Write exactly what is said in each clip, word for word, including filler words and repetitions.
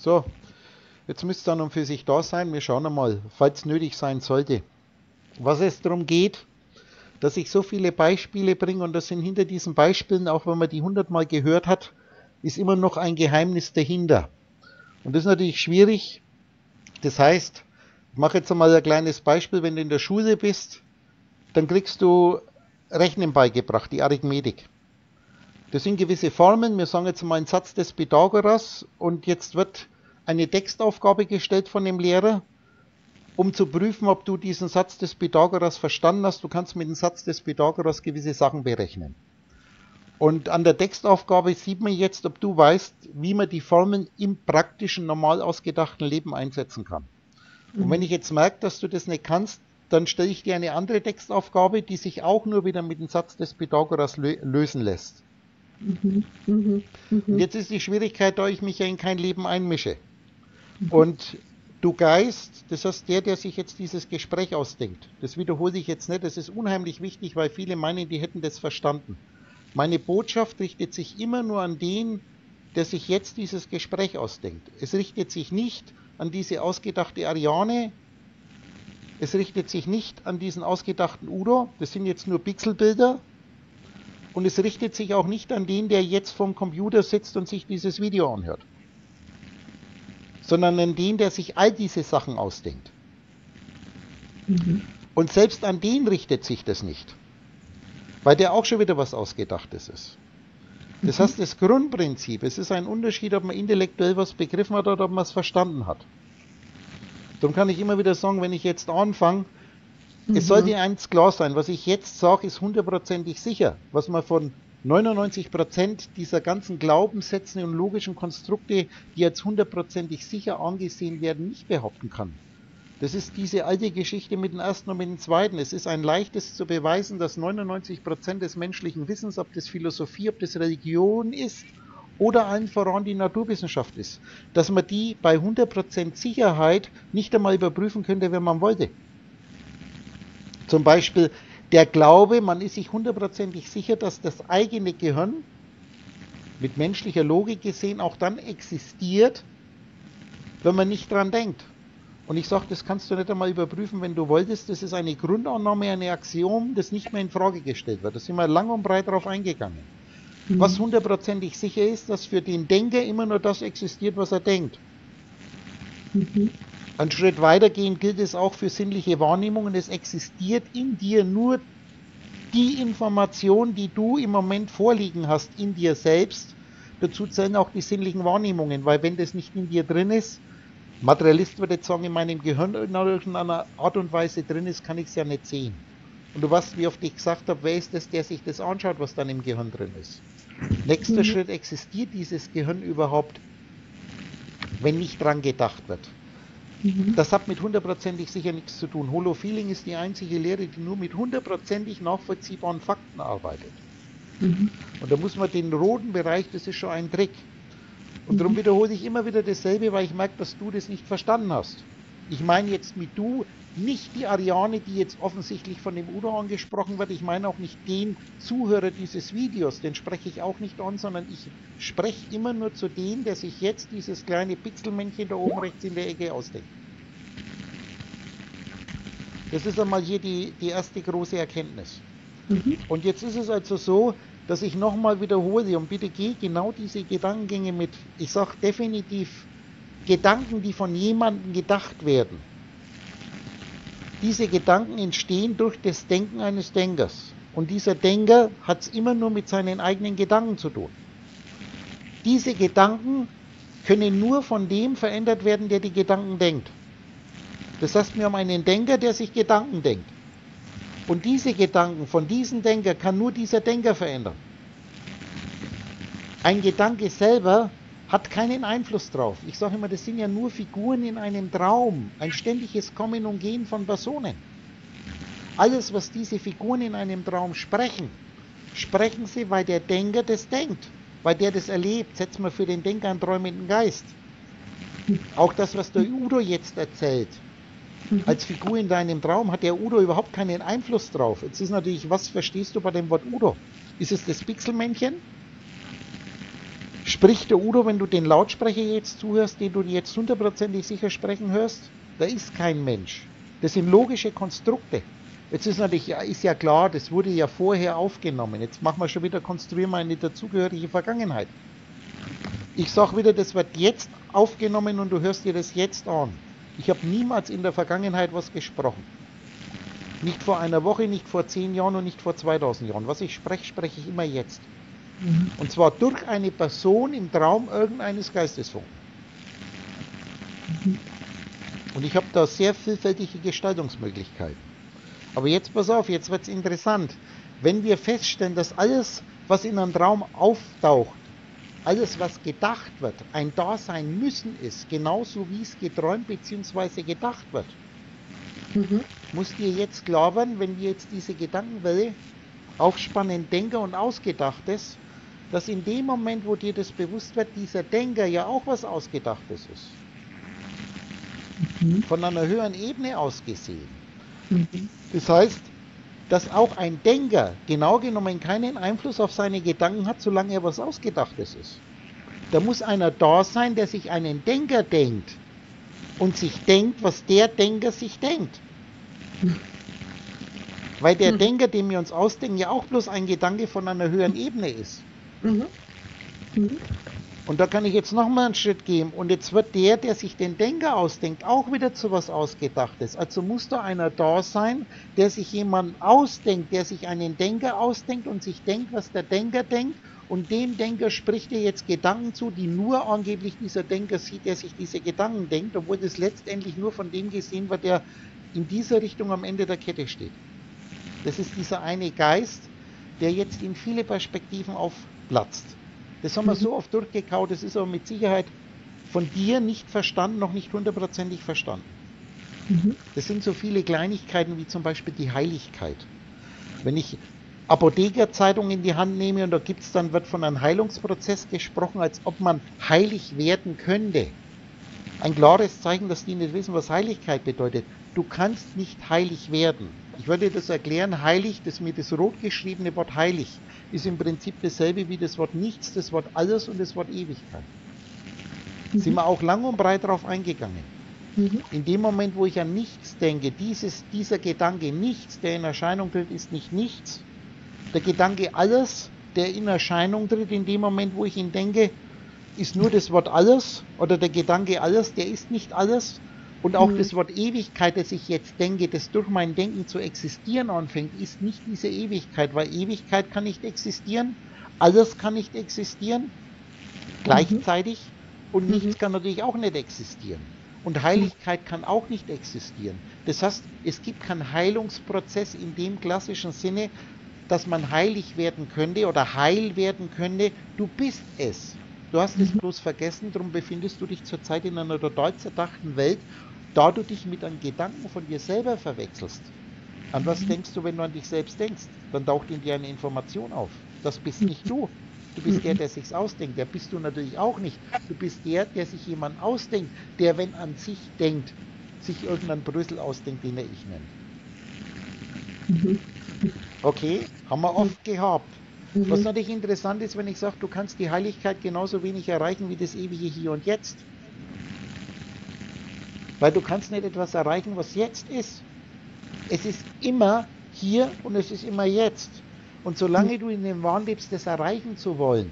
So, jetzt müsste es dann und für sich da sein. Wir schauen einmal, falls nötig sein sollte. Was es darum geht, dass ich so viele Beispiele bringe und das sind hinter diesen Beispielen, auch wenn man die hundertmal gehört hat, ist immer noch ein Geheimnis dahinter. Und das ist natürlich schwierig. Das heißt, ich mache jetzt einmal ein kleines Beispiel, wenn du in der Schule bist, dann kriegst du Rechnen beigebracht, die Arithmetik. Das sind gewisse Formeln, wir sagen jetzt mal einen Satz des Pythagoras und jetzt wird eine Textaufgabe gestellt von dem Lehrer, um zu prüfen, ob du diesen Satz des Pythagoras verstanden hast. Du kannst mit dem Satz des Pythagoras gewisse Sachen berechnen. Und an der Textaufgabe sieht man jetzt, ob du weißt, wie man die Formeln im praktischen, normal ausgedachten Leben einsetzen kann. Und wenn ich jetzt merke, dass du das nicht kannst, dann stelle ich dir eine andere Textaufgabe, die sich auch nur wieder mit dem Satz des Pythagoras lö lösen lässt. Mhm. Mhm. Mhm. Und jetzt ist die Schwierigkeit, da ich mich ja in kein Leben einmische. Und du Geist, das heißt der, der sich jetzt dieses Gespräch ausdenkt, das wiederhole ich jetzt nicht, das ist unheimlich wichtig, weil viele meinen, die hätten das verstanden. Meine Botschaft richtet sich immer nur an den, der sich jetzt dieses Gespräch ausdenkt. Es richtet sich nicht an diese ausgedachte Ariane, es richtet sich nicht an diesen ausgedachten Udo, das sind jetzt nur Pixelbilder, und es richtet sich auch nicht an den, der jetzt vorm Computer sitzt und sich dieses Video anhört, sondern an den, der sich all diese Sachen ausdenkt. Mhm. Und selbst an den richtet sich das nicht, weil der auch schon wieder was Ausgedachtes ist. Das heißt, das Grundprinzip, es ist ein Unterschied, ob man intellektuell was begriffen hat oder ob man es verstanden hat. Darum kann ich immer wieder sagen, wenn ich jetzt anfange, mhm. es sollte eins klar sein, was ich jetzt sage, ist hundertprozentig sicher. Was man von neunundneunzig Prozent dieser ganzen Glaubenssätze und logischen Konstrukte, die als hundertprozentig sicher angesehen werden, nicht behaupten kann. Das ist diese alte Geschichte mit dem ersten und mit dem zweiten. Es ist ein leichtes zu beweisen, dass neunundneunzig Prozent des menschlichen Wissens, ob das Philosophie, ob das Religion ist oder allen voran die Naturwissenschaft ist, dass man die bei hundert Prozent Sicherheit nicht einmal überprüfen könnte, wenn man wollte. Zum Beispiel der Glaube, man ist sich hundertprozentig sicher, dass das eigene Gehirn mit menschlicher Logik gesehen auch dann existiert, wenn man nicht dran denkt. Und ich sage, das kannst du nicht einmal überprüfen, wenn du wolltest. Das ist eine Grundannahme, eine Axiom, das nicht mehr in Frage gestellt wird. Da sind wir lang und breit darauf eingegangen. Mhm. Was hundertprozentig sicher ist, dass für den Denker immer nur das existiert, was er denkt. Mhm. Einen Schritt weitergehend gilt es auch für sinnliche Wahrnehmungen. Es existiert in dir nur die Information, die du im Moment vorliegen hast, in dir selbst. Dazu zählen auch die sinnlichen Wahrnehmungen, weil wenn das nicht in dir drin ist, Materialist würde jetzt sagen, in meinem Gehirn in irgendeiner Art und Weise drin ist, kann ich es ja nicht sehen. Und du weißt, wie oft ich gesagt habe, wer ist das, der sich das anschaut, was dann im Gehirn drin ist. Nächster mhm. Schritt, existiert dieses Gehirn überhaupt, wenn nicht dran gedacht wird? Mhm. Das hat mit hundertprozentig sicher nichts zu tun. Holofeeling ist die einzige Lehre, die nur mit hundertprozentig nachvollziehbaren Fakten arbeitet. Mhm. Und da muss man den roten Bereich, das ist schon ein Trick. Und darum wiederhole ich immer wieder dasselbe, weil ich merke, dass du das nicht verstanden hast. Ich meine jetzt mit du nicht die Ariane, die jetzt offensichtlich von dem Udo angesprochen wird. Ich meine auch nicht den Zuhörer dieses Videos, den spreche ich auch nicht an, sondern ich spreche immer nur zu dem, der sich jetzt dieses kleine Pixelmännchen da oben rechts in der Ecke ausdenkt. Das ist einmal hier die, die erste große Erkenntnis. Mhm. Und jetzt ist es also so, dass ich nochmal wiederhole und bitte geh genau diese Gedankengänge mit, ich sage definitiv Gedanken, die von jemandem gedacht werden. Diese Gedanken entstehen durch das Denken eines Denkers. Und dieser Denker hat es immer nur mit seinen eigenen Gedanken zu tun. Diese Gedanken können nur von dem verändert werden, der die Gedanken denkt. Das heißt, wir haben einen Denker, der sich Gedanken denkt. Und diese Gedanken von diesem Denker kann nur dieser Denker verändern. Ein Gedanke selber hat keinen Einfluss drauf. Ich sage immer, das sind ja nur Figuren in einem Traum, ein ständiges Kommen und Gehen von Personen. Alles, was diese Figuren in einem Traum sprechen, sprechen sie, weil der Denker das denkt, weil der das erlebt. Setzt man für den Denker einen träumenden Geist. Auch das, was der Udo jetzt erzählt, als Figur in deinem Traum hat der Udo überhaupt keinen Einfluss drauf. Jetzt ist natürlich, was verstehst du bei dem Wort Udo? Ist es das Pixelmännchen? Spricht der Udo, wenn du den Lautsprecher jetzt zuhörst, den du jetzt hundertprozentig sicher sprechen hörst? Da ist kein Mensch. Das sind logische Konstrukte. Jetzt ist natürlich ist ja klar, das wurde ja vorher aufgenommen. Jetzt machen wir schon wieder, konstruieren wir eine dazugehörige Vergangenheit. Ich sage wieder, das wird jetzt aufgenommen und du hörst dir das jetzt an. Ich habe niemals in der Vergangenheit was gesprochen. Nicht vor einer Woche, nicht vor zehn Jahren und nicht vor zweitausend Jahren. Was ich spreche, spreche ich immer jetzt. Mhm. Und zwar durch eine Person im Traum irgendeines Geistesfunken. Mhm. Und ich habe da sehr vielfältige Gestaltungsmöglichkeiten. Aber jetzt pass auf, jetzt wird es interessant. Wenn wir feststellen, dass alles, was in einem Traum auftaucht, alles, was gedacht wird, ein Dasein müssen ist, genauso wie es geträumt bzw. gedacht wird. Mhm. Muss dir jetzt klar werden, wenn wir jetzt diese Gedankenwelle aufspannen, Denker und Ausgedachtes, dass in dem Moment, wo dir das bewusst wird, dieser Denker ja auch was Ausgedachtes ist. Mhm. Von einer höheren Ebene aus gesehen. Mhm. Das heißt, dass auch ein Denker genau genommen keinen Einfluss auf seine Gedanken hat, solange er was Ausgedachtes ist. Da muss einer da sein, der sich einen Denker denkt und sich denkt, was der Denker sich denkt. Weil der mhm. Denker, den wir uns ausdenken, ja auch bloß ein Gedanke von einer höheren Ebene ist. Mhm. Mhm. Und da kann ich jetzt nochmal einen Schritt gehen. Und jetzt wird der, der sich den Denker ausdenkt, auch wieder zu was Ausgedachtes. Also muss da einer da sein, der sich jemanden ausdenkt, der sich einen Denker ausdenkt und sich denkt, was der Denker denkt. Und dem Denker spricht er jetzt Gedanken zu, die nur angeblich dieser Denker sieht, der sich diese Gedanken denkt, obwohl das letztendlich nur von dem gesehen wird, der in dieser Richtung am Ende der Kette steht. Das ist dieser eine Geist, der jetzt in viele Perspektiven aufplatzt. Das haben wir so oft durchgekaut, das ist aber mit Sicherheit von dir nicht verstanden, noch nicht hundertprozentig verstanden. Mhm. Das sind so viele Kleinigkeiten wie zum Beispiel die Heiligkeit. Wenn ich Apothekerzeitung in die Hand nehme und da gibt's dann, wird von einem Heilungsprozess gesprochen, als ob man heilig werden könnte. Ein klares Zeichen, dass die nicht wissen, was Heiligkeit bedeutet. Du kannst nicht heilig werden. Ich würde dir das erklären, heilig, das mir das rot geschriebene Wort heilig, ist im Prinzip dasselbe wie das Wort nichts, das Wort alles und das Wort Ewigkeit. Mhm. Sind wir auch lang und breit darauf eingegangen. Mhm. In dem Moment, wo ich an nichts denke, dieses, dieser Gedanke nichts, der in Erscheinung tritt, ist nicht nichts. Der Gedanke alles, der in Erscheinung tritt, in dem Moment, wo ich ihn denke, ist nur das Wort alles, oder der Gedanke alles, der ist nicht alles. Und auch mhm. das Wort Ewigkeit, das ich jetzt denke, das durch mein Denken zu existieren anfängt, ist nicht diese Ewigkeit, weil Ewigkeit kann nicht existieren, alles kann nicht existieren, gleichzeitig, mhm. und nichts mhm. kann natürlich auch nicht existieren. Und Heiligkeit kann auch nicht existieren. Das heißt, es gibt keinen Heilungsprozess in dem klassischen Sinne, dass man heilig werden könnte oder heil werden könnte. Du bist es. Du hast mhm. es bloß vergessen, darum befindest du dich zurzeit in einer total zerdachten Welt, da du dich mit einem Gedanken von dir selber verwechselst. An was mhm. denkst du, wenn du an dich selbst denkst? Dann taucht in dir eine Information auf. Das bist nicht du. Du bist mhm. der, der sich's ausdenkt. Der bist du natürlich auch nicht. Du bist der, der sich jemanden ausdenkt, der, wenn an sich denkt, sich irgendeinen Brüssel ausdenkt, den er ich nenne. Mhm. Okay, haben wir oft gehabt. Mhm. Was natürlich interessant ist, wenn ich sage, du kannst die Heiligkeit genauso wenig erreichen wie das ewige Hier und Jetzt. Weil du kannst nicht etwas erreichen, was jetzt ist. Es ist immer hier und es ist immer jetzt. Und solange mhm. du in dem Wahn lebst, das erreichen zu wollen,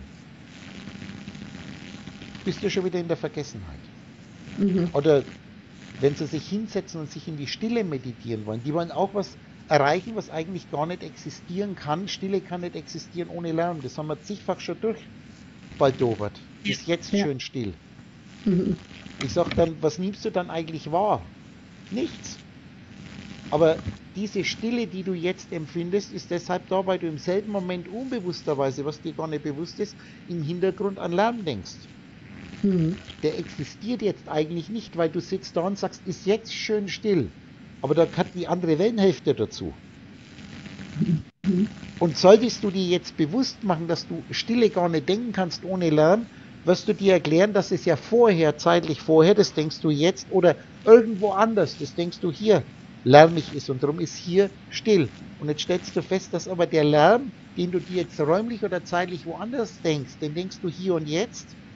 bist du schon wieder in der Vergessenheit. Mhm. Oder wenn sie sich hinsetzen und sich in die Stille meditieren wollen, die wollen auch was erreichen, was eigentlich gar nicht existieren kann. Stille kann nicht existieren ohne Lärm. Das haben wir zigfach schon durchbaldobert. Ist jetzt ja. schön still. Mhm. Ich sage dann, was nimmst du dann eigentlich wahr? Nichts. Aber diese Stille, die du jetzt empfindest, ist deshalb da, weil du im selben Moment unbewussterweise, was dir gar nicht bewusst ist, im Hintergrund an Lärm denkst. Mhm. Der existiert jetzt eigentlich nicht, weil du sitzt da und sagst, ist jetzt schön still. Aber da hat die andere Wellenhälfte dazu. Mhm. Und solltest du dir jetzt bewusst machen, dass du Stille gar nicht denken kannst ohne Lärm, wirst du dir erklären, dass es ja vorher, zeitlich vorher, das denkst du jetzt, oder irgendwo anders, das denkst du hier, lärmig ist und darum ist hier still. Und jetzt stellst du fest, dass aber der Lärm, den du dir jetzt räumlich oder zeitlich woanders denkst, den denkst du hier und jetzt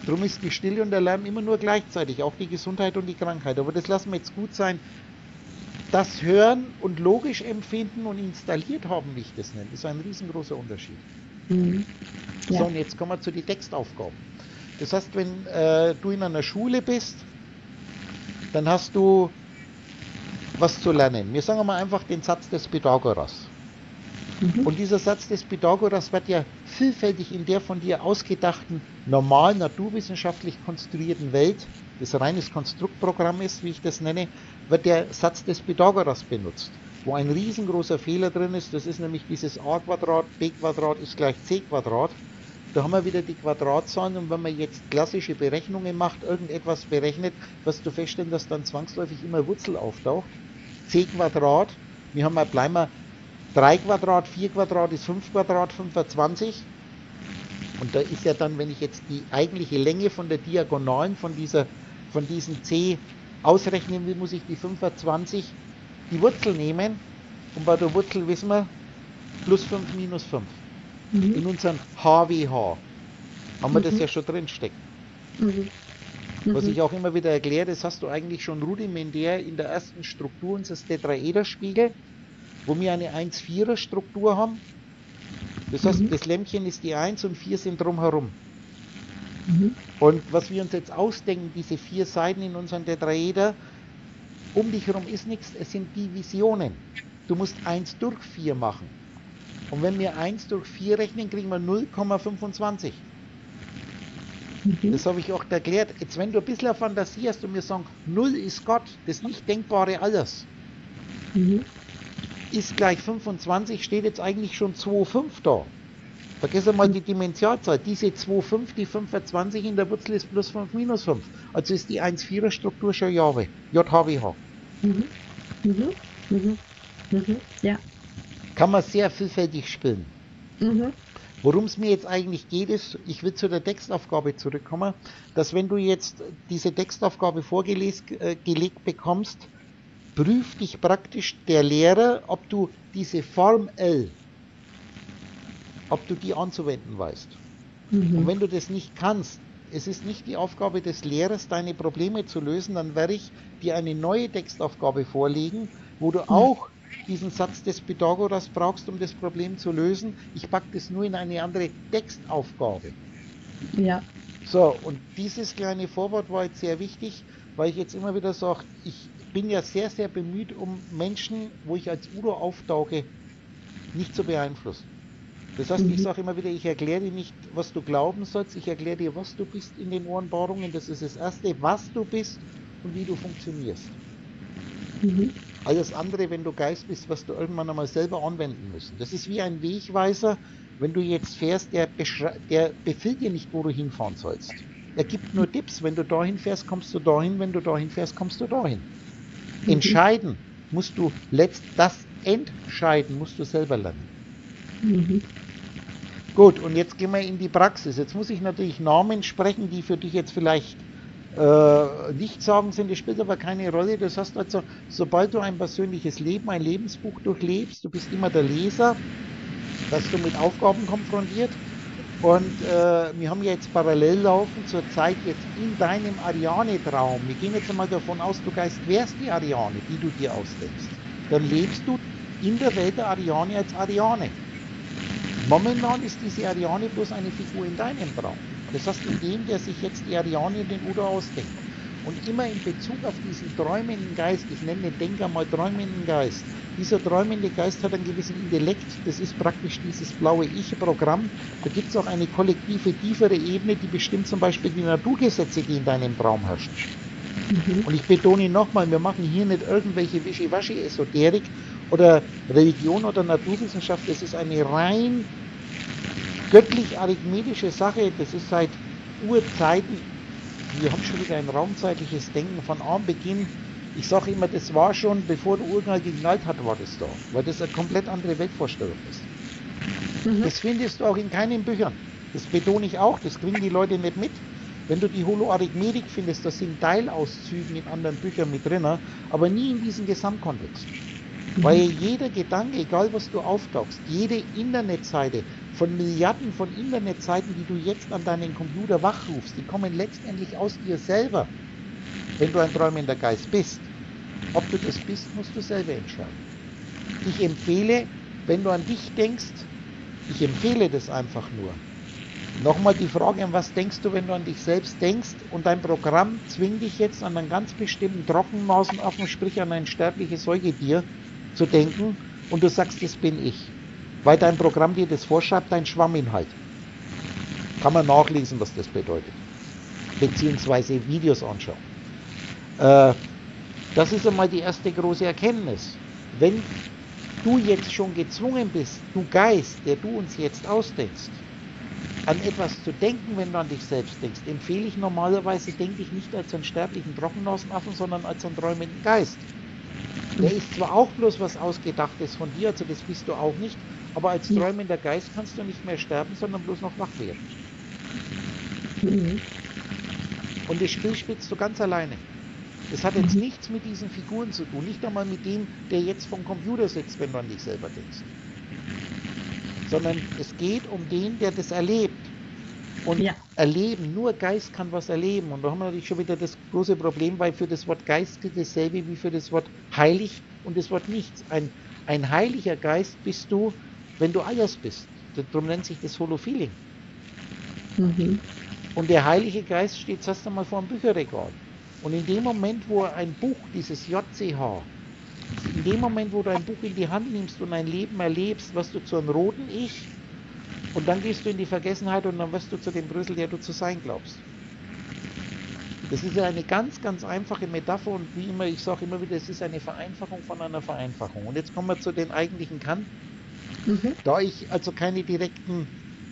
Drum ist die Stille und der Lärm immer nur gleichzeitig, auch die Gesundheit und die Krankheit. Aber das lassen wir jetzt gut sein. Das Hören und logisch empfinden und installiert haben, wie ich das nenne, ist ein riesengroßer Unterschied. Mhm. Ja. So, und jetzt kommen wir zu den Textaufgaben. Das heißt, wenn äh, du in einer Schule bist, dann hast du was zu lernen. Wir sagen mal einfach den Satz des Pythagoras. Mhm. Und dieser Satz des Pythagoras wird ja vielfältig in der von dir ausgedachten, normal naturwissenschaftlich konstruierten Welt, das reines Konstruktprogramm ist, wie ich das nenne, wird der Satz des Pythagoras benutzt, wo ein riesengroßer Fehler drin ist. Das ist nämlich dieses a Quadrat, b Quadrat ist gleich c Quadrat. Da haben wir wieder die Quadratzahlen, und wenn man jetzt klassische Berechnungen macht, irgendetwas berechnet, wirst du feststellen, dass dann zwangsläufig immer Wurzel auftaucht. c Quadrat, wir haben mal, bleiben wir drei Quadrat, vier Quadrat ist fünf Quadrat, fünfundzwanzig. Und da ist ja dann, wenn ich jetzt die eigentliche Länge von der Diagonalen von, dieser, von diesem c ausrechnen will, muss ich die fünfundzwanzig, die Wurzel nehmen. Und bei der Wurzel wissen wir, plus fünf minus fünf. Mhm. In unserem H W H haben wir Mhm. das ja schon drin stecken. Mhm. Was Mhm. ich auch immer wieder erkläre, das hast du eigentlich schon rudimentär in der ersten Struktur unseres Tetraederspiegel, wo wir eine eins Vierer Struktur haben. Das heißt, Mhm. das Lämpchen ist die eins und vier sind drumherum. Mhm. Und was wir uns jetzt ausdenken, diese vier Seiten in unserem Tetraeder, um dich herum ist nichts, es sind Divisionen. Du musst eins durch vier machen. Und wenn wir eins durch vier rechnen, kriegen wir null Komma fünfundzwanzig. Mhm. Das habe ich auch erklärt. Jetzt, wenn du ein bisschen Fantasie hast und mir sagen, null ist Gott, das nicht denkbare Alles, Mhm. ist gleich fünfundzwanzig, steht jetzt eigentlich schon zwei Komma fünf da. Vergiss einmal die Dimensionalzahl. Diese zwei Komma fünf, die fünfundzwanzig in der Wurzel ist plus fünf minus fünf. Also ist die eins Vierer Struktur schon J W H. Mhm. Mhm. Mhm. Mhm. Ja. Kann man sehr vielfältig spielen. Mhm. Worum es mir jetzt eigentlich geht, ist, ich will zu der Textaufgabe zurückkommen, dass wenn du jetzt diese Textaufgabe vorgelegt äh, gelegt bekommst, prüft dich praktisch der Lehrer, ob du diese Form L, ob du die anzuwenden weißt. Und Mhm. wenn du das nicht kannst, es ist nicht die Aufgabe des Lehrers, deine Probleme zu lösen, dann werde ich dir eine neue Textaufgabe vorlegen, wo du auch diesen Satz des Pythagoras brauchst, um das Problem zu lösen. Ich packe das nur in eine andere Textaufgabe. Ja. So, und dieses kleine Vorwort war jetzt sehr wichtig, weil ich jetzt immer wieder sage, ich bin ja sehr, sehr bemüht, um Menschen, wo ich als Udo auftauche, nicht zu beeinflussen. Das heißt, ich Mhm. sage immer wieder, ich erkläre dir nicht, was du glauben sollst, ich erkläre dir, was du bist in den Ohrenbohrungen. Das ist das Erste, was du bist und wie du funktionierst. Mhm. Alles andere, wenn du Geist bist, wirst du irgendwann einmal selber anwenden müssen. Das ist wie ein Wegweiser, wenn du jetzt fährst, der, der befiehlt dir nicht, wo du hinfahren sollst. Er gibt nur Tipps, wenn du dahin fährst, kommst du dahin, wenn du dahin fährst, kommst du dahin. Mhm. Entscheiden musst du, letzt, das Entscheiden musst du selber lernen. Mhm. Gut, und jetzt gehen wir in die Praxis. Jetzt muss ich natürlich Namen sprechen, die für dich jetzt vielleicht äh, nicht sagen sind, das spielt aber keine Rolle. Das heißt also, sobald du ein persönliches Leben, ein Lebensbuch durchlebst, du bist immer der Leser, dass du mit Aufgaben konfrontiert. Und äh, wir haben ja jetzt parallel laufen zur Zeit jetzt in deinem Ariane-Traum. Wir gehen jetzt einmal davon aus, du Geist wärst die Ariane, die du dir ausdenkst. Dann lebst du in der Welt der Ariane als Ariane. Momentan ist diese Ariane bloß eine Figur in deinem Traum. Das heißt, in dem, der sich jetzt die Ariane den Udo ausdenkt. Und immer in Bezug auf diesen träumenden Geist, ich nenne den Denker mal träumenden Geist, dieser träumende Geist hat einen gewissen Intellekt, das ist praktisch dieses blaue Ich-Programm. Da gibt es auch eine kollektive, tiefere Ebene, die bestimmt zum Beispiel die Naturgesetze, die in deinem Traum herrschen. Mhm. Und ich betone nochmal, wir machen hier nicht irgendwelche Wischiwaschi-Esoterik oder Religion oder Naturwissenschaft, es ist eine rein göttlich-arithmetische Sache, das ist seit Urzeiten, wir haben schon wieder ein raumzeitliches Denken von Anbeginn. Ich sage immer, das war schon, bevor der Urknall geknallt hat, war das da, weil das eine komplett andere Weltvorstellung ist. Mhm. Das findest du auch in keinen Büchern, das betone ich auch, das kriegen die Leute nicht mit. Wenn du die Holoarithmetik findest, das sind Teilauszügen in anderen Büchern mit drin, aber nie in diesem Gesamtkontext. Mhm. Weil jeder Gedanke, egal was du auftauchst, jede Internetseite von Milliarden von Internetseiten, die du jetzt an deinen Computer wachrufst, die kommen letztendlich aus dir selber, wenn du ein träumender Geist bist. Ob du das bist, musst du selber entscheiden. Ich empfehle, wenn du an dich denkst, ich empfehle das einfach nur. Nochmal die Frage, an was denkst du, wenn du an dich selbst denkst, und dein Programm zwingt dich jetzt an einen ganz bestimmten Trockennasenaffen, sprich an ein sterbliches Säugetier zu denken, und du sagst, das bin ich. Weil dein Programm dir das vorschreibt, dein Schwamminhalt. Kann man nachlesen, was das bedeutet. Beziehungsweise Videos anschauen. Äh, das ist einmal die erste große Erkenntnis. Wenn du jetzt schon gezwungen bist, du Geist, der du uns jetzt ausdenkst, an etwas zu denken, wenn du an dich selbst denkst, empfehle ich normalerweise, denke ich nicht als einen sterblichen Trockennasenaffen, sondern als einen träumenden Geist. Der ist zwar auch bloß was Ausgedachtes von dir, also das bist du auch nicht, aber als träumender Geist kannst du nicht mehr sterben, sondern bloß noch wach werden. Mhm. Und das Spiel spielst du ganz alleine. Das hat jetzt nichts mit diesen Figuren zu tun, nicht einmal mit dem, der jetzt vom Computer sitzt, wenn du an dich selber denkst. Sondern es geht um den, der das erlebt. Und Ja. erleben, nur Geist kann was erleben. Und da haben wir natürlich schon wieder das große Problem, weil für das Wort Geist gilt dasselbe wie für das Wort heilig und das Wort nichts. Ein, ein heiliger Geist bist du, wenn du alles bist. Darum nennt sich das Holofeeling. Mhm. Und der Heilige Geist steht zuerst einmal vor dem Bücherregal. Und in dem Moment, wo er ein Buch, dieses J C H, in dem Moment, wo du ein Buch in die Hand nimmst und ein Leben erlebst, wirst du zu einem roten Ich, und dann gehst du in die Vergessenheit und dann wirst du zu dem Brösel, der du zu sein glaubst. Das ist ja eine ganz, ganz einfache Metapher, und wie immer, ich sage immer wieder, es ist eine Vereinfachung von einer Vereinfachung. Und jetzt kommen wir zu den eigentlichen Kant. Mhm. Da ich also keine direkten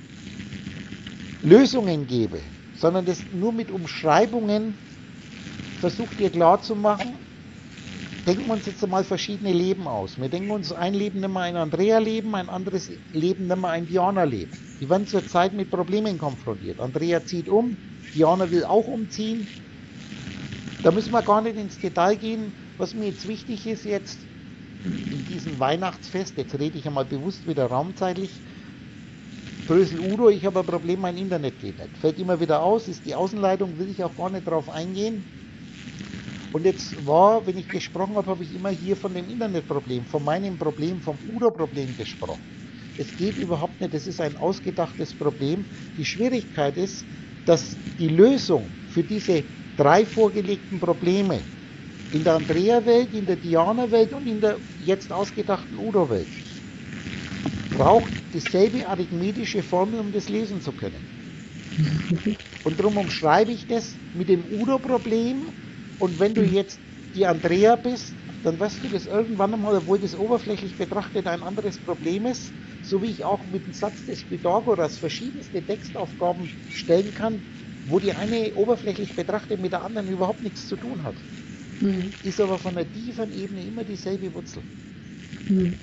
Lösungen gebe, sondern das nur mit Umschreibungen versucht dir klar zu machen, denken wir uns jetzt einmal verschiedene Leben aus. Wir denken uns, ein Leben nehmen wir ein Andrea-Leben, ein anderes Leben nehmen wir ein Diana-Leben. Die werden zurzeit mit Problemen konfrontiert. Andrea zieht um, Diana will auch umziehen. Da müssen wir gar nicht ins Detail gehen. Was mir jetzt wichtig ist jetzt, in diesem Weihnachtsfest, jetzt rede ich einmal bewusst wieder raumzeitlich, Brösel Udo, ich habe ein Problem, mein Internet geht nicht. Fällt immer wieder aus, ist die Außenleitung, will ich auch gar nicht drauf eingehen. Und jetzt war, wenn ich gesprochen habe, habe ich immer hier von dem Internetproblem, von meinem Problem, vom Udo-Problem gesprochen. Es geht überhaupt nicht, das ist ein ausgedachtes Problem. Die Schwierigkeit ist, dass die Lösung für diese drei vorgelegten Probleme in der Andrea-Welt, in der Diana-Welt und in der jetzt ausgedachten Udo-Welt braucht dieselbe arithmetische Formel, um das lesen zu können. Und darum umschreibe ich das mit dem Udo-Problem. Und wenn du jetzt die Andrea bist, dann wirst du das irgendwann einmal, obwohl das oberflächlich betrachtet ein anderes Problem ist, so wie ich auch mit dem Satz des Pythagoras verschiedenste Textaufgaben stellen kann, wo die eine oberflächlich betrachtet mit der anderen überhaupt nichts zu tun hat. Mhm. Ist aber von der tieferen Ebene immer dieselbe Wurzel. Mhm.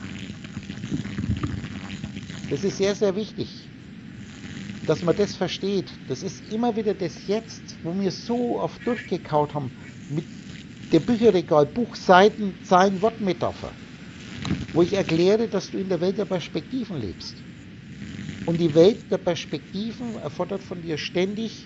Das ist sehr, sehr wichtig, dass man das versteht. Das ist immer wieder das Jetzt, wo wir so oft durchgekaut haben mit der Bücherregal, Buchseiten, Zahlen, Wortmetapher, wo ich erkläre, dass du in der Welt der Perspektiven lebst. Und die Welt der Perspektiven erfordert von dir ständig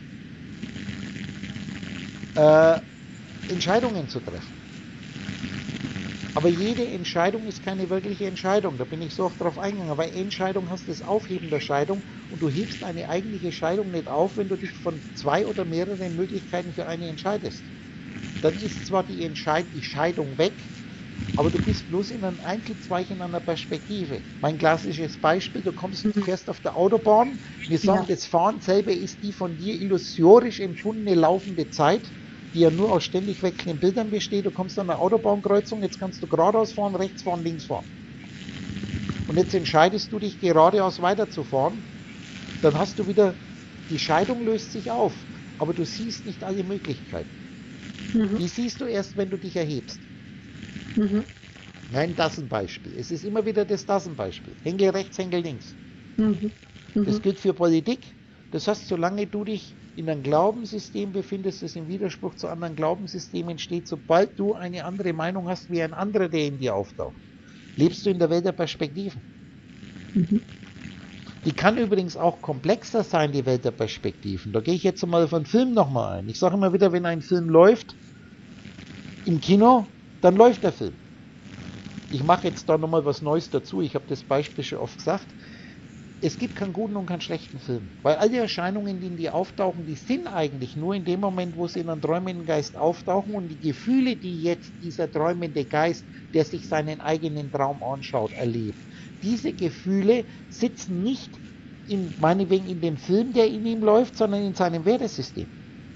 äh, Entscheidungen zu treffen. Aber jede Entscheidung ist keine wirkliche Entscheidung. Da bin ich so oft drauf eingegangen. Aber Entscheidung hast das Aufheben der Scheidung, und du hebst eine eigentliche Scheidung nicht auf, wenn du dich von zwei oder mehreren Möglichkeiten für eine entscheidest. Dann ist zwar die, Entscheid die Scheidung weg, aber du bist bloß in einem Einzelzweig in einer Perspektive. Mein klassisches Beispiel, du kommst, du fährst auf der Autobahn, wir sagen, Ja. das Fahren selber ist die von dir illusorisch empfundene laufende Zeit, die ja nur aus ständig wechselnden Bildern besteht. Du kommst an einer Autobahnkreuzung, jetzt kannst du geradeaus fahren, rechts fahren, links fahren. Und jetzt entscheidest du dich, geradeaus weiterzufahren. Dann hast du wieder, die Scheidung löst sich auf, aber du siehst nicht alle Möglichkeiten. Mhm. Die siehst du erst, wenn du dich erhebst. Mhm. Nein, das ein Beispiel. Es ist immer wieder das das ein Beispiel. Henkel rechts, Henkel links. Mhm. Das Mhm. gilt für Politik. Das heißt, solange du dich in einem Glaubenssystem befindest, das im Widerspruch zu anderen Glaubenssystemen steht, sobald du eine andere Meinung hast wie ein anderer, der in dir auftaucht, lebst du in der Welt der Perspektiven. Mhm. Die kann übrigens auch komplexer sein, die Welt der Perspektiven. Da gehe ich jetzt mal auf einen Film nochmal ein. Ich sage immer wieder, wenn ein Film läuft im Kino, dann läuft der Film. Ich mache jetzt da nochmal was Neues dazu. Ich habe das Beispiel schon oft gesagt. Es gibt keinen guten und keinen schlechten Film. Weil all die Erscheinungen, die in die auftauchen, die sind eigentlich nur in dem Moment, wo sie in einem träumenden Geist auftauchen und die Gefühle, die jetzt dieser träumende Geist, der sich seinen eigenen Traum anschaut, erlebt. Diese Gefühle sitzen nicht in, meinetwegen in dem Film, der in ihm läuft, sondern in seinem Wertesystem.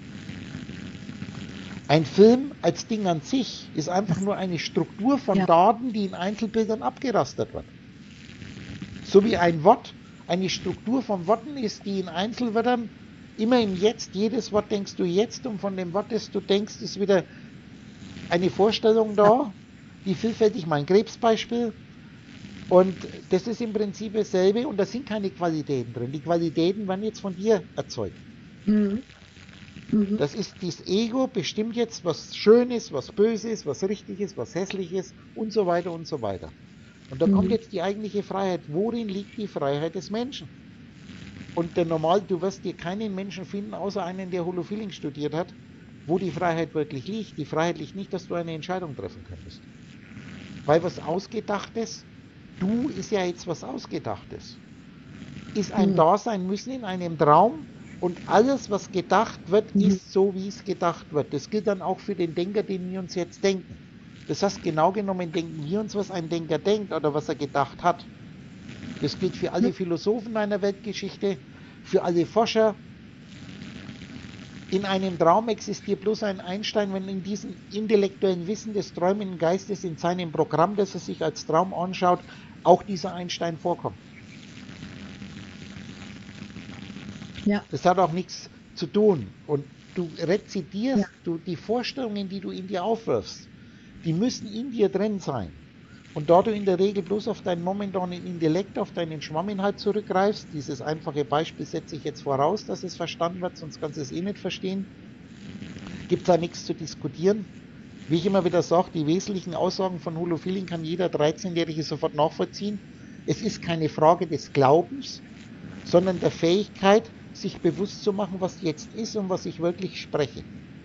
Ein Film als Ding an sich ist einfach nur eine Struktur von Ja. Daten, die in Einzelbildern abgerastert wird. So wie ein Wort eine Struktur von Worten ist, die in Einzelwörtern immer im Jetzt, jedes Wort denkst du jetzt und von dem Wort, das du denkst, ist wieder eine Vorstellung da, die vielfältig, mein Krebsbeispiel. Und das ist im Prinzip dasselbe und da sind keine Qualitäten drin. Die Qualitäten werden jetzt von dir erzeugt. Mhm. Mhm. Das ist das Ego, bestimmt jetzt, was schön ist, was böse ist, was richtig ist, was hässlich ist und so weiter und so weiter. Und da Mhm. kommt jetzt die eigentliche Freiheit. Worin liegt die Freiheit des Menschen? Und der normal, du wirst dir keinen Menschen finden, außer einen, der Holofeeling studiert hat, wo die Freiheit wirklich liegt. Die Freiheit liegt nicht, dass du eine Entscheidung treffen könntest. Weil was Ausgedachtes, du ist ja jetzt was Ausgedachtes. Ist ein Mhm. Dasein müssen in einem Traum und alles, was gedacht wird, Mhm. ist so, wie es gedacht wird. Das gilt dann auch für den Denker, den wir uns jetzt denken. Das heißt, genau genommen denken wir uns, was ein Denker denkt oder was er gedacht hat. Das gilt für alle Philosophen einer Weltgeschichte, für alle Forscher. In einem Traum existiert bloß ein Einstein, wenn in diesem intellektuellen Wissen des träumenden Geistes in seinem Programm, das er sich als Traum anschaut, auch dieser Einstein vorkommt. Ja. Das hat auch nichts zu tun. Und du rezitierst, Ja. du, die Vorstellungen, die du in dir aufwirfst, die müssen in dir drin sein. Und da du in der Regel bloß auf deinen momentanen Intellekt, auf deinen Schwamminhalt zurückgreifst, dieses einfache Beispiel setze ich jetzt voraus, dass es verstanden wird, sonst kannst du es eh nicht verstehen, gibt es da nichts zu diskutieren. Wie ich immer wieder sage, die wesentlichen Aussagen von Holofeeling kann jeder dreizehnjährige sofort nachvollziehen. Es ist keine Frage des Glaubens, sondern der Fähigkeit, sich bewusst zu machen, was jetzt ist und was ich wirklich spreche.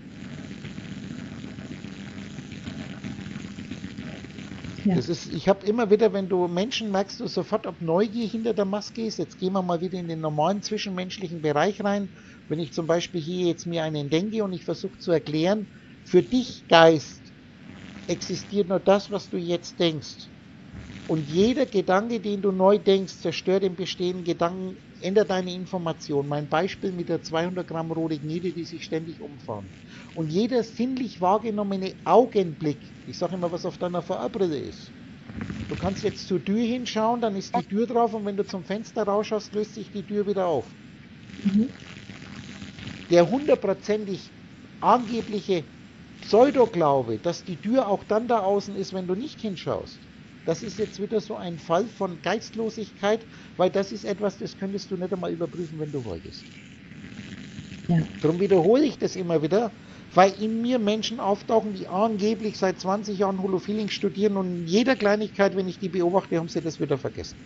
Ja. Das ist, ich habe immer wieder, wenn du Menschen merkst, du sofort, ob Neugier hinter der Maske ist. Jetzt gehen wir mal wieder in den normalen zwischenmenschlichen Bereich rein. Wenn ich zum Beispiel hier jetzt mir einen denke und ich versuche zu erklären, für dich, Geist, existiert nur das, was du jetzt denkst. Und jeder Gedanke, den du neu denkst, zerstört den bestehenden Gedanken, ändert deine Information. Mein Beispiel mit der zweihundert Gramm rote Gnede, die sich ständig umfahren. Und jeder sinnlich wahrgenommene Augenblick, ich sage immer, was auf deiner V R-Brille ist. Du kannst jetzt zur Tür hinschauen, dann ist die Tür drauf und wenn du zum Fenster rausschaust, löst sich die Tür wieder auf. Mhm. Der hundertprozentig angebliche Pseudoglaube, dass die Tür auch dann da außen ist, wenn du nicht hinschaust, das ist jetzt wieder so ein Fall von Geistlosigkeit, weil das ist etwas, das könntest du nicht einmal überprüfen, wenn du wolltest. Ja. Darum wiederhole ich das immer wieder, weil in mir Menschen auftauchen, die angeblich seit zwanzig Jahren Holofeeling studieren und in jeder Kleinigkeit, wenn ich die beobachte, haben sie das wieder vergessen.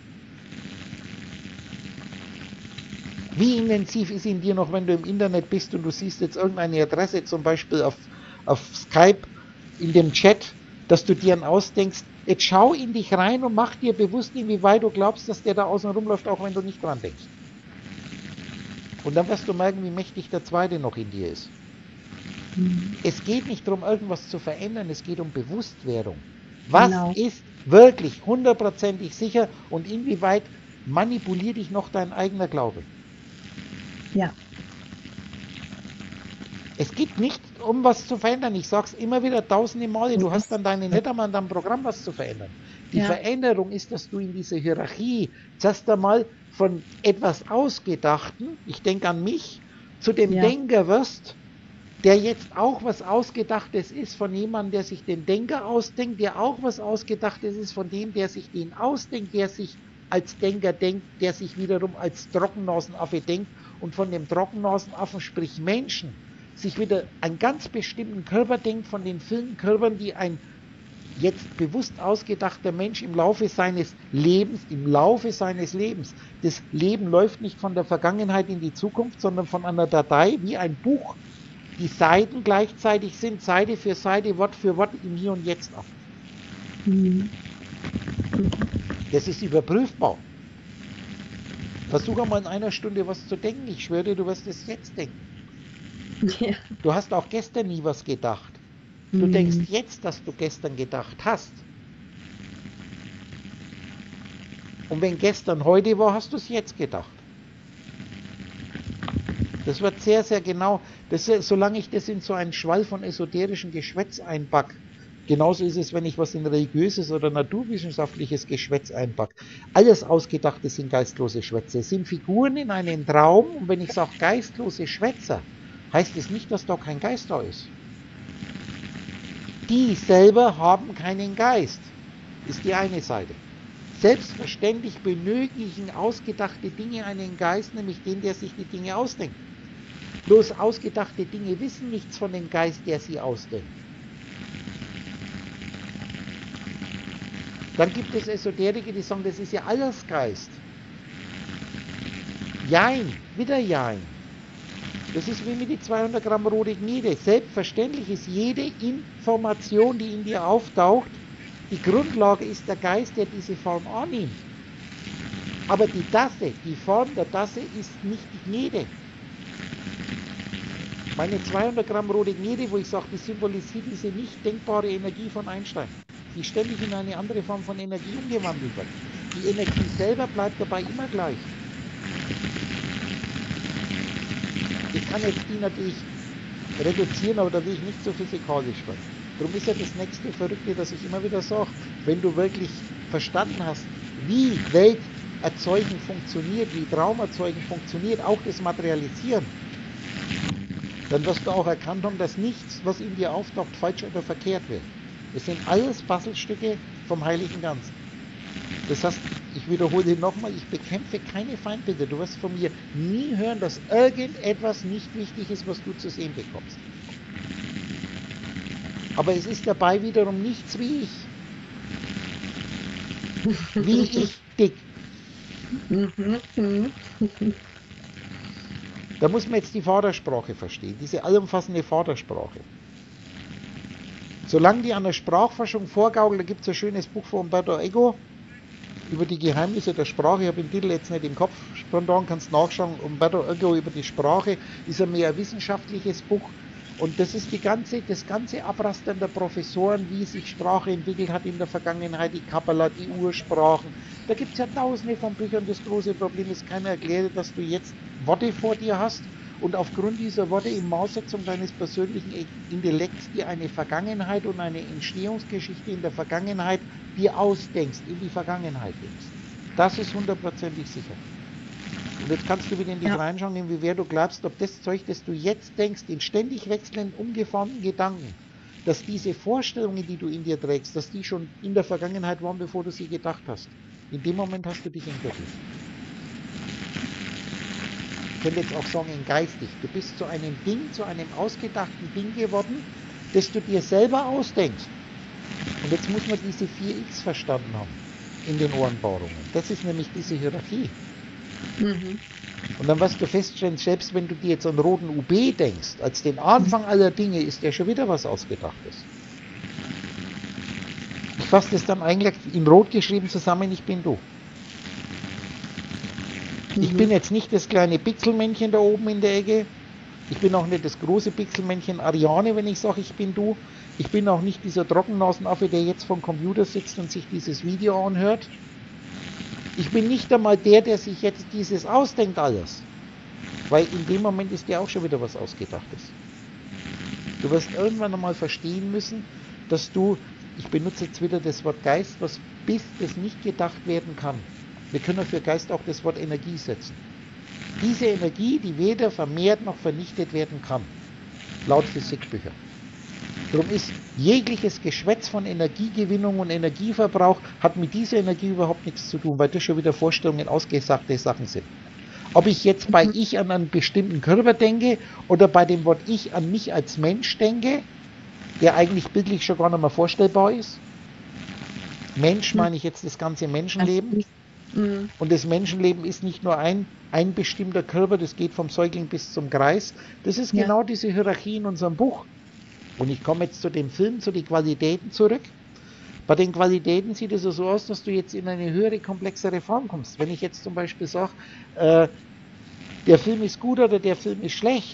Wie intensiv ist in dir noch, wenn du im Internet bist und du siehst jetzt irgendeine Adresse, zum Beispiel auf, auf Skype, in dem Chat, dass du dir ausdenkst, jetzt schau in dich rein und mach dir bewusst, inwieweit du glaubst, dass der da außen rumläuft, auch wenn du nicht dran denkst. Und dann wirst du merken, wie mächtig der zweite noch in dir ist. Mhm. Es geht nicht darum, irgendwas zu verändern, es geht um Bewusstwerdung. Was Genau. ist wirklich hundertprozentig sicher und inwieweit manipuliert dich noch dein eigener Glaube? Ja. Es geht nicht um was zu verändern. Ich sage es immer wieder tausende Male. Du hast dann deine nicht einmal an deinem Programm was zu verändern. Die Ja. Veränderung ist, dass du in dieser Hierarchie zuerst einmal von etwas Ausgedachten, ich denke an mich, zu dem Ja. Denker wirst, der jetzt auch was Ausgedachtes ist von jemandem, der sich den Denker ausdenkt, der auch was Ausgedachtes ist von dem, der sich den ausdenkt, der sich als Denker denkt, der sich wiederum als Trockennasenaffe denkt und von dem Trockennasenaffen, sprich Menschen, sich wieder einen ganz bestimmten Körper denkt, von den vielen Körpern, die ein jetzt bewusst ausgedachter Mensch im Laufe seines Lebens, im Laufe seines Lebens. Das Leben läuft nicht von der Vergangenheit in die Zukunft, sondern von einer Datei wie ein Buch. Die Seiten gleichzeitig sind, Seite für Seite, Wort für Wort im Hier und Jetzt ab. Mhm. Das ist überprüfbar. Versuch einmal in einer Stunde was zu denken. Ich schwöre dir, du wirst es jetzt denken. Ja. Du hast auch gestern nie was gedacht. Du Mhm. denkst jetzt, dass du gestern gedacht hast. Und wenn gestern heute war, hast du es jetzt gedacht. Das wird sehr, sehr genau, das, solange ich das in so einen Schwall von esoterischen Geschwätz einpack. Genauso ist es, wenn ich was in religiöses oder naturwissenschaftliches Geschwätz einpack. Alles Ausgedachte sind geistlose Schwätze. Es sind Figuren in einem Traum. Und wenn ich sage geistlose Schwätzer, heißt es nicht, dass da kein Geist da ist. Die selber haben keinen Geist. Ist die eine Seite. Selbstverständlich benötigen ausgedachte Dinge einen Geist, nämlich den, der sich die Dinge ausdenkt. Bloß ausgedachte Dinge wissen nichts von dem Geist, der sie ausdenkt. Dann gibt es Esoteriker, die sagen, das ist ja alles Geist. Jein, wieder Jein. Das ist wie mit die zweihundert Gramm rote Gnede. Selbstverständlich ist jede Information, die in dir auftaucht, die Grundlage ist der Geist, der diese Form annimmt. Aber die Tasse, die Form der Tasse ist nicht die Gnede. Meine zweihundert Gramm rote Gnede, wo ich sage, die symbolisiert diese nicht denkbare Energie von Einstein, die ständig in eine andere Form von Energie umgewandelt wird. Die Energie selber bleibt dabei immer gleich. Ich kann jetzt die natürlich reduzieren, aber da will ich nicht so physikalisch werden. Darum ist ja das nächste Verrückte, dass ich immer wieder sage, wenn du wirklich verstanden hast, wie Welterzeugen funktioniert, wie Traumerzeugen funktioniert, auch das Materialisieren, dann wirst du auch erkannt haben, dass nichts, was in dir auftaucht, falsch oder verkehrt wird. Es sind alles Puzzlestücke vom Heiligen Ganzen. Das heißt, ich wiederhole nochmal, ich bekämpfe keine Feindbilder. Du wirst von mir nie hören, dass irgendetwas nicht wichtig ist, was du zu sehen bekommst. Aber es ist dabei wiederum nichts wie ich. Wie ich dick. Da muss man jetzt die Vatersprache verstehen, diese allumfassende Vatersprache. Solange die an der Sprachforschung vorgaukeln, da gibt es ein schönes Buch von Umberto Eco über die Geheimnisse der Sprache. Ich habe den Titel jetzt nicht im Kopf, spontan kannst du nachschauen. Umberto Eco über die Sprache ist ein mehr wissenschaftliches Buch. Und das ist die ganze, das ganze Abrastern der Professoren, wie sich Sprache entwickelt hat in der Vergangenheit, die Kabbala, die Ursprachen. Da gibt es ja tausende von Büchern. Das große Problem ist, keiner erklärt, dass du jetzt Worte vor dir hast und aufgrund dieser Worte in Maßsetzung deines persönlichen Intellekts dir eine Vergangenheit und eine Entstehungsgeschichte in der Vergangenheit dir ausdenkst, in die Vergangenheit denkst. Das ist hundertprozentig sicher. Und jetzt kannst du wieder in dich ja. reinschauen, inwieweit du glaubst, ob das Zeug, das du jetzt denkst, in ständig wechselnden, umgeformten Gedanken, dass diese Vorstellungen, die du in dir trägst, dass die schon in der Vergangenheit waren, bevor du sie gedacht hast. In dem Moment hast du dich entwickelt. Ich könnte jetzt auch sagen, geistig. Du bist zu einem Ding, zu einem ausgedachten Ding geworden, das du dir selber ausdenkst. Und jetzt muss man diese vier X verstanden haben in den Ohrenbohrungen. Das ist nämlich diese Hierarchie. Mhm. Und dann wirst du feststellen, selbst wenn du dir jetzt an roten U B denkst, als den Anfang aller Dinge, ist der schon wieder was Ausgedachtes. Ich fasse das dann eigentlich in Rot geschrieben zusammen, ich bin du. Mhm. Ich bin jetzt nicht das kleine Pixelmännchen da oben in der Ecke. Ich bin auch nicht das große Pixelmännchen Ariane, wenn ich sage, ich bin du. Ich bin auch nicht dieser Trockennasenaffe, der jetzt vom Computer sitzt und sich dieses Video anhört. Ich bin nicht einmal der, der sich jetzt dieses ausdenkt alles. Weil in dem Moment ist dir auch schon wieder was Ausgedachtes. Du wirst irgendwann einmal verstehen müssen, dass du, ich benutze jetzt wieder das Wort Geist, was bis das nicht gedacht werden kann. Wir können für Geist auch das Wort Energie setzen. Diese Energie, die weder vermehrt noch vernichtet werden kann. Laut Physikbüchern. Darum ist jegliches Geschwätz von Energiegewinnung und Energieverbrauch hat mit dieser Energie überhaupt nichts zu tun, weil das schon wieder Vorstellungen, ausgesagte Sachen sind. Ob ich jetzt bei Ich an einen bestimmten Körper denke oder bei dem Wort Ich an mich als Mensch denke, der eigentlich bildlich schon gar nicht mehr vorstellbar ist, Mensch meine ich jetzt das ganze Menschenleben. Mhm. Und das Menschenleben ist nicht nur ein, ein bestimmter Körper, das geht vom Säugling bis zum Greis. Das ist Ja. genau diese Hierarchie in unserem Buch. Und ich komme jetzt zu dem Film, zu den Qualitäten zurück. Bei den Qualitäten sieht es so aus, dass du jetzt in eine höhere, komplexere Form kommst. Wenn ich jetzt zum Beispiel sage, äh, der Film ist gut oder der Film ist schlecht,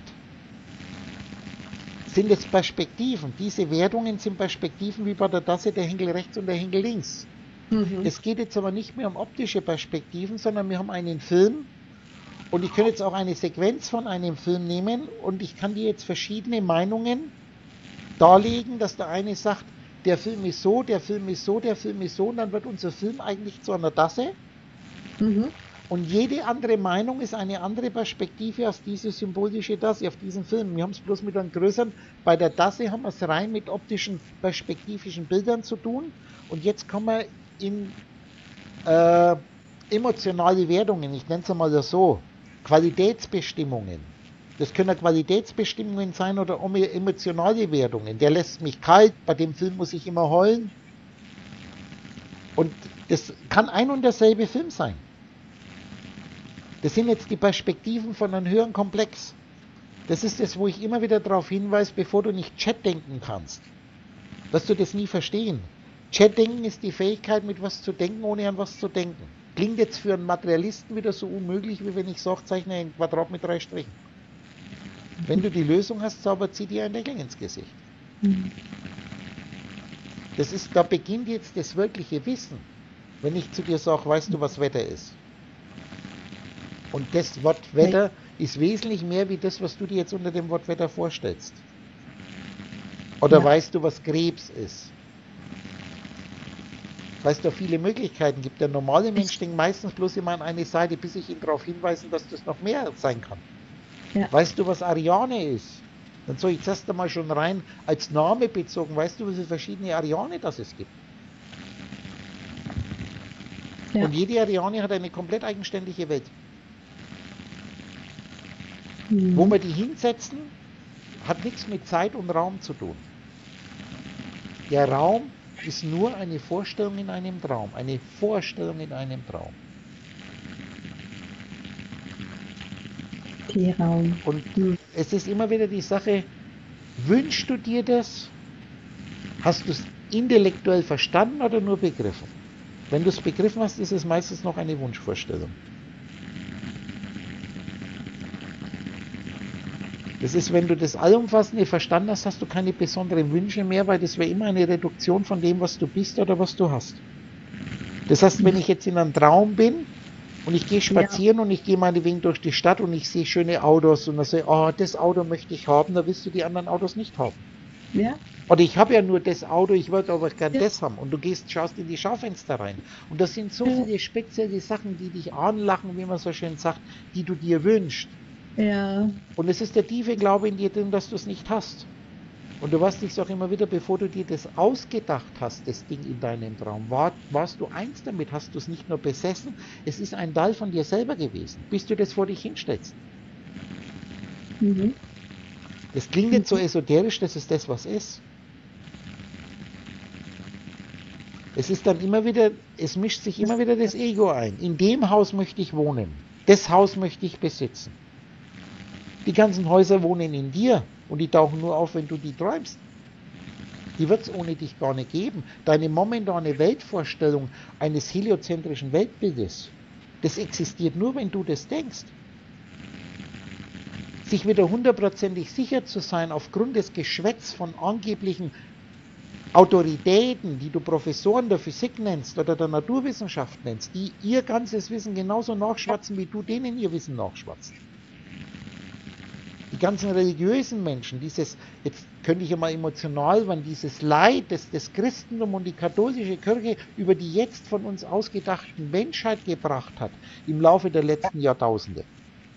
sind es Perspektiven. Diese Wertungen sind Perspektiven wie bei der Tasse, der Henkel rechts und der Henkel links. Mhm. Es geht jetzt aber nicht mehr um optische Perspektiven, sondern wir haben einen Film und ich kann jetzt auch eine Sequenz von einem Film nehmen und ich kann dir jetzt verschiedene Meinungen darlegen, dass der eine sagt, der Film ist so, der Film ist so, der Film ist so und dann wird unser Film eigentlich zu einer Tasse. Mhm. Und jede andere Meinung ist eine andere Perspektive auf diese symbolische Tasse, auf diesen Film. Wir haben es bloß mit einem größeren, bei der Tasse haben wir es rein mit optischen, perspektivischen Bildern zu tun. Und jetzt kommen wir in äh, emotionale Wertungen, ich nenne es einmal so, Qualitätsbestimmungen. Das können Qualitätsbestimmungen sein oder emotionale Wertungen. Der lässt mich kalt, bei dem Film muss ich immer heulen. Und das kann ein und derselbe Film sein. Das sind jetzt die Perspektiven von einem höheren Komplex. Das ist das, wo ich immer wieder darauf hinweise, bevor du nicht Chat denken kannst. Dass du das nie verstehen. Chat denken ist die Fähigkeit, mit was zu denken, ohne an was zu denken. Klingt jetzt für einen Materialisten wieder so unmöglich, wie wenn ich sage, zeichne ein Quadrat mit drei Strichen. Wenn du die Lösung hast, zauber, zieh dir ein Lächeln ins Gesicht. Mhm. Das ist, da beginnt jetzt das wirkliche Wissen. Wenn ich zu dir sage, weißt du, was Wetter ist? Und das Wort Wetter ist wesentlich mehr wie das, was du dir jetzt unter dem Wort Wetter vorstellst. Oder Ja. weißt du, was Krebs ist? Weil es da viele Möglichkeiten gibt. Der normale Mensch denkt meistens bloß immer an eine Seite, bis ich ihn darauf hinweise, dass das noch mehr sein kann. Ja. Weißt du, was Ariane ist? Dann soll ich zuerst einmal schon rein als Name bezogen. Weißt du, wie viele verschiedene Ariane das es gibt? Ja. Und jede Ariane hat eine komplett eigenständige Welt. Mhm. Wo wir die hinsetzen, hat nichts mit Zeit und Raum zu tun. Der Raum ist nur eine Vorstellung in einem Traum. Eine Vorstellung in einem Traum. Raum. Und Mhm. es ist immer wieder die Sache, wünschst du dir das? Hast du es intellektuell verstanden oder nur begriffen? Wenn du es begriffen hast, ist es meistens noch eine Wunschvorstellung. Das ist, wenn du das Allumfassende verstanden hast, hast du keine besonderen Wünsche mehr, weil das wäre immer eine Reduktion von dem, was du bist oder was du hast. Das heißt, wenn ich jetzt in einem Traum bin und ich gehe spazieren ja. und ich gehe meinetwegen durch die Stadt und ich sehe schöne Autos und dann sage ich, oh, das Auto möchte ich haben, dann willst du die anderen Autos nicht haben. Ja. Oder ich habe ja nur das Auto, ich wollte aber gern Ja. das haben. Und du gehst, schaust in die Schaufenster rein. Und das sind so viele spezielle Sachen, die dich anlachen, wie man so schön sagt, die du dir wünschst. Ja. Und es ist der tiefe Glaube in dir drin, dass du es nicht hast. Und du warst dich auch immer wieder, bevor du dir das ausgedacht hast, das Ding in deinem Traum, war, warst du eins damit, hast du es nicht nur besessen, es ist ein Teil von dir selber gewesen, bis du das vor dich hinstellst. Mhm. Das klingt nicht so esoterisch, das ist das, was ist. Es ist dann immer wieder, es mischt sich immer wieder das Ego ein. In dem Haus möchte ich wohnen. Das Haus möchte ich besitzen. Die ganzen Häuser wohnen in dir und die tauchen nur auf, wenn du die träumst. Die wird es ohne dich gar nicht geben. Deine momentane Weltvorstellung eines heliozentrischen Weltbildes, das existiert nur, wenn du das denkst. Sich wieder hundertprozentig sicher zu sein aufgrund des Geschwätz von angeblichen Autoritäten, die du Professoren der Physik nennst oder der Naturwissenschaft nennst, die ihr ganzes Wissen genauso nachschwatzen, wie du denen ihr Wissen nachschwatzt. Die ganzen religiösen Menschen, dieses, jetzt könnte ich ja mal emotional werden, dieses Leid, das das Christentum und die katholische Kirche über die jetzt von uns ausgedachten Menschheit gebracht hat, im Laufe der letzten Jahrtausende.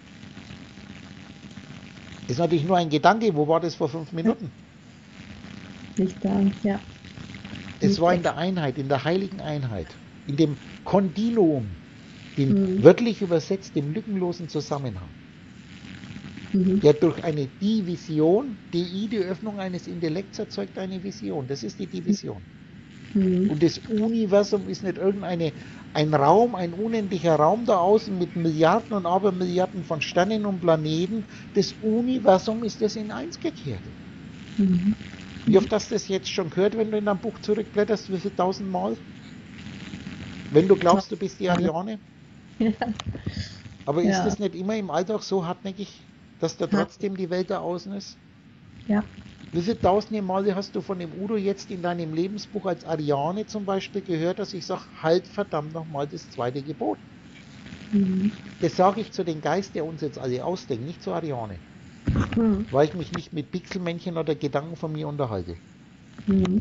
Ist natürlich nur ein Gedanke, wo war das vor fünf Minuten? Nicht da, ja. Es war in der Einheit, in der heiligen Einheit, in dem Kontinuum, dem Mhm. wörtlich übersetzt, dem lückenlosen Zusammenhang. Mhm. Der durch eine Division, D I, die Öffnung eines Intellekts erzeugt eine Vision. Das ist die Division. Mhm. Und das Universum ist nicht irgendeine ein Raum, ein unendlicher Raum da außen mit Milliarden und Abermilliarden von Sternen und Planeten. Das Universum ist das in eins gekehrte. Mhm. Wie oft hast du das jetzt schon gehört, wenn du in dein Buch zurückblätterst? Wie viel tausendmal? Wenn du glaubst, du bist die Ariane? Ja. Aber ist Ja. das nicht immer im Alltag so hartnäckig, dass da trotzdem die Welt da außen ist? Ja. Wie viele tausende Male hast du von dem Udo jetzt in deinem Lebensbuch als Ariane zum Beispiel gehört, dass ich sage, halt verdammt nochmal das zweite Gebot? Mhm. Das sage ich zu dem Geist, der uns jetzt alle ausdenkt, nicht zu Ariane. Mhm. Weil ich mich nicht mit Pixelmännchen oder Gedanken von mir unterhalte. Mhm.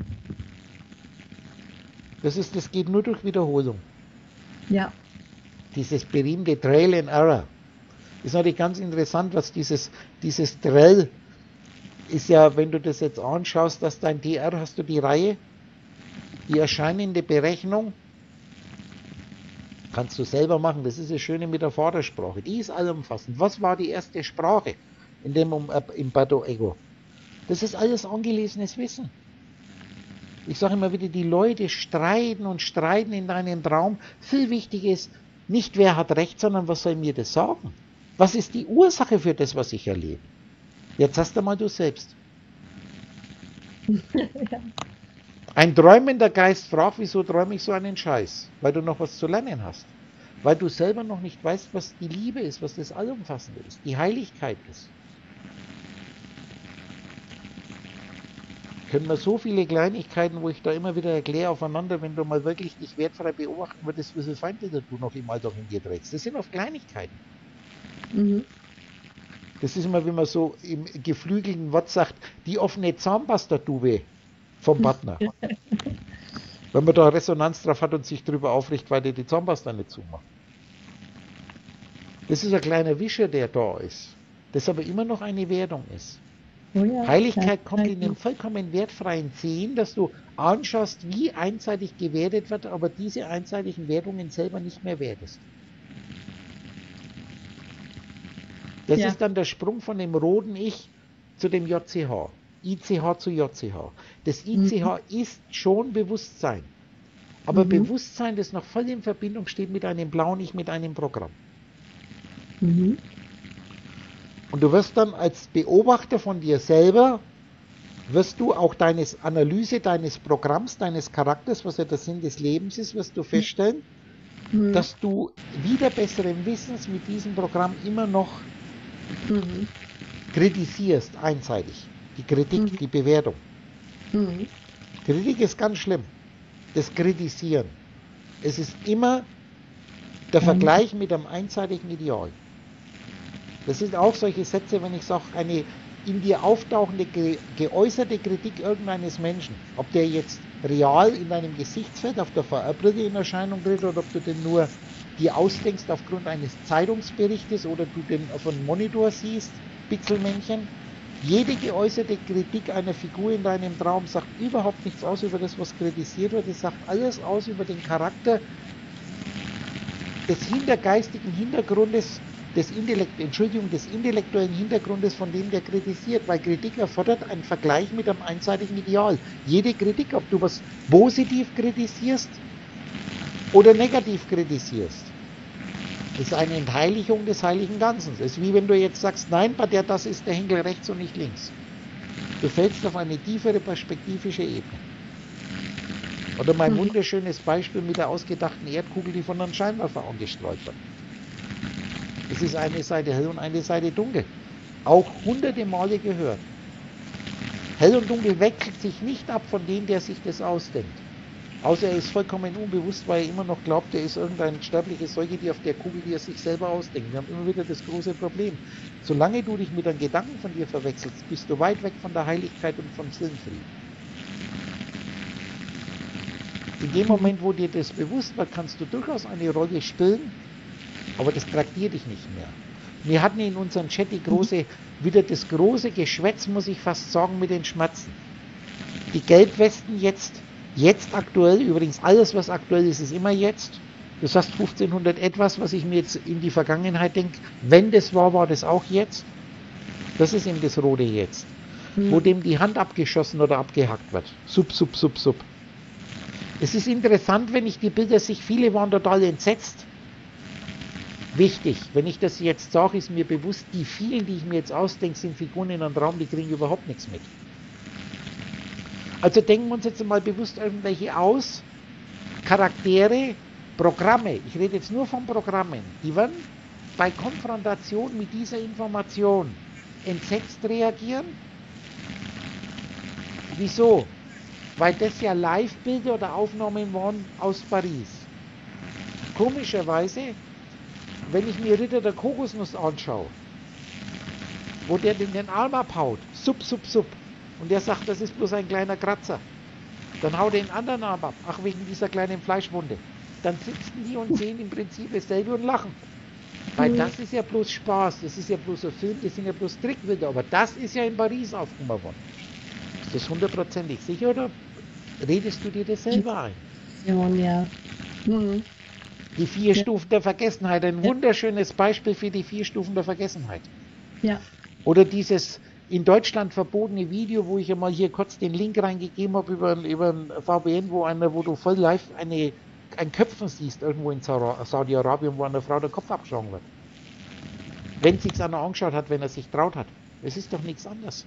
Das ist, das geht nur durch Wiederholung. Ja. Dieses berühmte Trail and Error. Ist natürlich ganz interessant, was dieses, dieses Trail ist ja, wenn du das jetzt anschaust, dass dein D R, hast du die Reihe, die erscheinende Berechnung, kannst du selber machen, das ist das Schöne mit der Vatersprache, die ist allumfassend. Was war die erste Sprache in dem im Bardo Ego? Das ist alles angelesenes Wissen. Ich sage immer wieder, die Leute streiten und streiten in deinem Traum. Viel wichtiger ist nicht, wer hat recht, sondern was soll mir das sagen? Was ist die Ursache für das, was ich erlebe? Jetzt hast du mal du selbst. Ja. Ein träumender Geist fragt, wieso träume ich so einen Scheiß? Weil du noch was zu lernen hast. Weil du selber noch nicht weißt, was die Liebe ist, was das Allumfassende ist, die Heiligkeit ist. Können wir so viele Kleinigkeiten, wo ich da immer wieder erkläre aufeinander, wenn du mal wirklich dich wertfrei beobachten würdest, wie viele Feindbilder du noch im Alltag in dir trägst. Das sind oft Kleinigkeiten. Mhm. Das ist immer, wie man so im geflügelten Wort sagt, die offene Zahnpasta-Tube vom Partner. Wenn man da Resonanz drauf hat und sich drüber aufricht, weil der die Zahnpasta nicht zumacht. Das ist ein kleiner Wischer, der da ist, das aber immer noch eine Wertung ist. Oh ja. Heiligkeit kommt in Ja. dem vollkommen wertfreien Sehen, dass du anschaust, wie einseitig gewertet wird, aber diese einseitigen Wertungen selber nicht mehr wertest. Das Ja. ist dann der Sprung von dem roten Ich zu dem J C H. I C H zu J C H. Das I C H mhm. ist schon Bewusstsein. Aber mhm. Bewusstsein, das noch voll in Verbindung steht mit einem blauen Ich, mit einem Programm. Mhm. Und du wirst dann als Beobachter von dir selber, wirst du auch deine Analyse deines Programms, deines Charakters, was ja der Sinn des Lebens ist, wirst du feststellen, mhm. dass du wieder besseren Wissens mit diesem Programm immer noch mhm. kritisierst, einseitig. Die Kritik, mhm. die Bewertung. Mhm. Kritik ist ganz schlimm. Das Kritisieren. Es ist immer der mhm. Vergleich mit einem einseitigen Ideal. Das sind auch solche Sätze, wenn ich sage, eine in dir auftauchende, ge geäußerte Kritik irgendeines Menschen, ob der jetzt real in deinem Gesichtsfeld auf der V R-Brille in Erscheinung tritt oder ob du den nur dir ausdenkst aufgrund eines Zeitungsberichtes oder du den auf einem Monitor siehst, Pixelmännchen. Jede geäußerte Kritik einer Figur in deinem Traum sagt überhaupt nichts aus über das, was kritisiert wird. Es sagt alles aus über den Charakter des hintergeistigen Hintergrundes, des Intellekt, Entschuldigung, des intellektuellen Hintergrundes von dem, der kritisiert, weil Kritik erfordert einen Vergleich mit einem einseitigen Ideal. Jede Kritik, ob du was positiv kritisierst oder negativ kritisierst, ist eine Entheiligung des heiligen Ganzen. Es ist wie wenn du jetzt sagst, nein, bei der das ist der Henkel rechts und nicht links. Du fällst auf eine tiefere perspektivische Ebene. Oder mein mhm. wunderschönes Beispiel mit der ausgedachten Erdkugel, die von einem Scheinwerfer angestrahlt wird. Es ist eine Seite hell und eine Seite dunkel. Auch hunderte Male gehört. Hell und dunkel wechselt sich nicht ab von dem, der sich das ausdenkt. Außer er ist vollkommen unbewusst, weil er immer noch glaubt, er ist irgendein sterbliches Säugetier auf der Kugel, die er sich selber ausdenkt. Wir haben immer wieder das große Problem. Solange du dich mit einem Gedanken von dir verwechselst, bist du weit weg von der Heiligkeit und vom Seelenfrieden. In dem Moment, wo dir das bewusst wird, kannst du durchaus eine Rolle spielen, aber das traktiert dich nicht mehr. Wir hatten in unserem Chat die große, wieder das große Geschwätz, muss ich fast sagen, mit den Schmerzen. Die Gelbwesten jetzt, jetzt aktuell, übrigens alles, was aktuell ist, ist immer jetzt. Das heißt fünfzehnhundert etwas, was ich mir jetzt in die Vergangenheit denke, wenn das war, war das auch jetzt. Das ist eben das rote Jetzt, mhm. wo dem die Hand abgeschossen oder abgehackt wird. Sub, sub, sub, sub. Es ist interessant, wenn ich die Bilder sehe, viele waren total entsetzt. Wichtig, wenn ich das jetzt sage, ist mir bewusst, die vielen, die ich mir jetzt ausdenke, sind Figuren in einem Traum, die kriegen überhaupt nichts mit. Also denken wir uns jetzt mal bewusst irgendwelche aus, Charaktere, Programme, ich rede jetzt nur von Programmen, die werden bei Konfrontation mit dieser Information entsetzt reagieren. Wieso? Weil das ja Live-Bilder oder Aufnahmen waren aus Paris. Komischerweise, wenn ich mir Ritter der Kokosnuss anschaue, wo der den Arm abhaut, sub, sub, sub, und der sagt, das ist bloß ein kleiner Kratzer, dann haut er den anderen Arm ab, ach, wegen dieser kleinen Fleischwunde. Dann sitzen die und sehen im Prinzip dasselbe und lachen. Weil das ist ja bloß Spaß, das ist ja bloß ein Film, das sind ja bloß Trickbilder, aber das ist ja in Paris aufgenommen worden. Ist das hundertprozentig sicher oder redest du dir das selber ein? Ja, ja. Mhm. Die vier Ja. Stufen der Vergessenheit, ein Ja. wunderschönes Beispiel für die vier Stufen der Vergessenheit. Ja. Oder dieses in Deutschland verbotene Video, wo ich ja mal hier kurz den Link reingegeben habe über, über ein V P N, wo, einer, wo du voll live eine, ein Köpfen siehst, irgendwo in Sa- Saudi-Arabien, wo einer Frau der Kopf abgeschlagen wird. Wenn sich's einer angeschaut hat, wenn er sich traut hat. Es ist doch nichts anderes.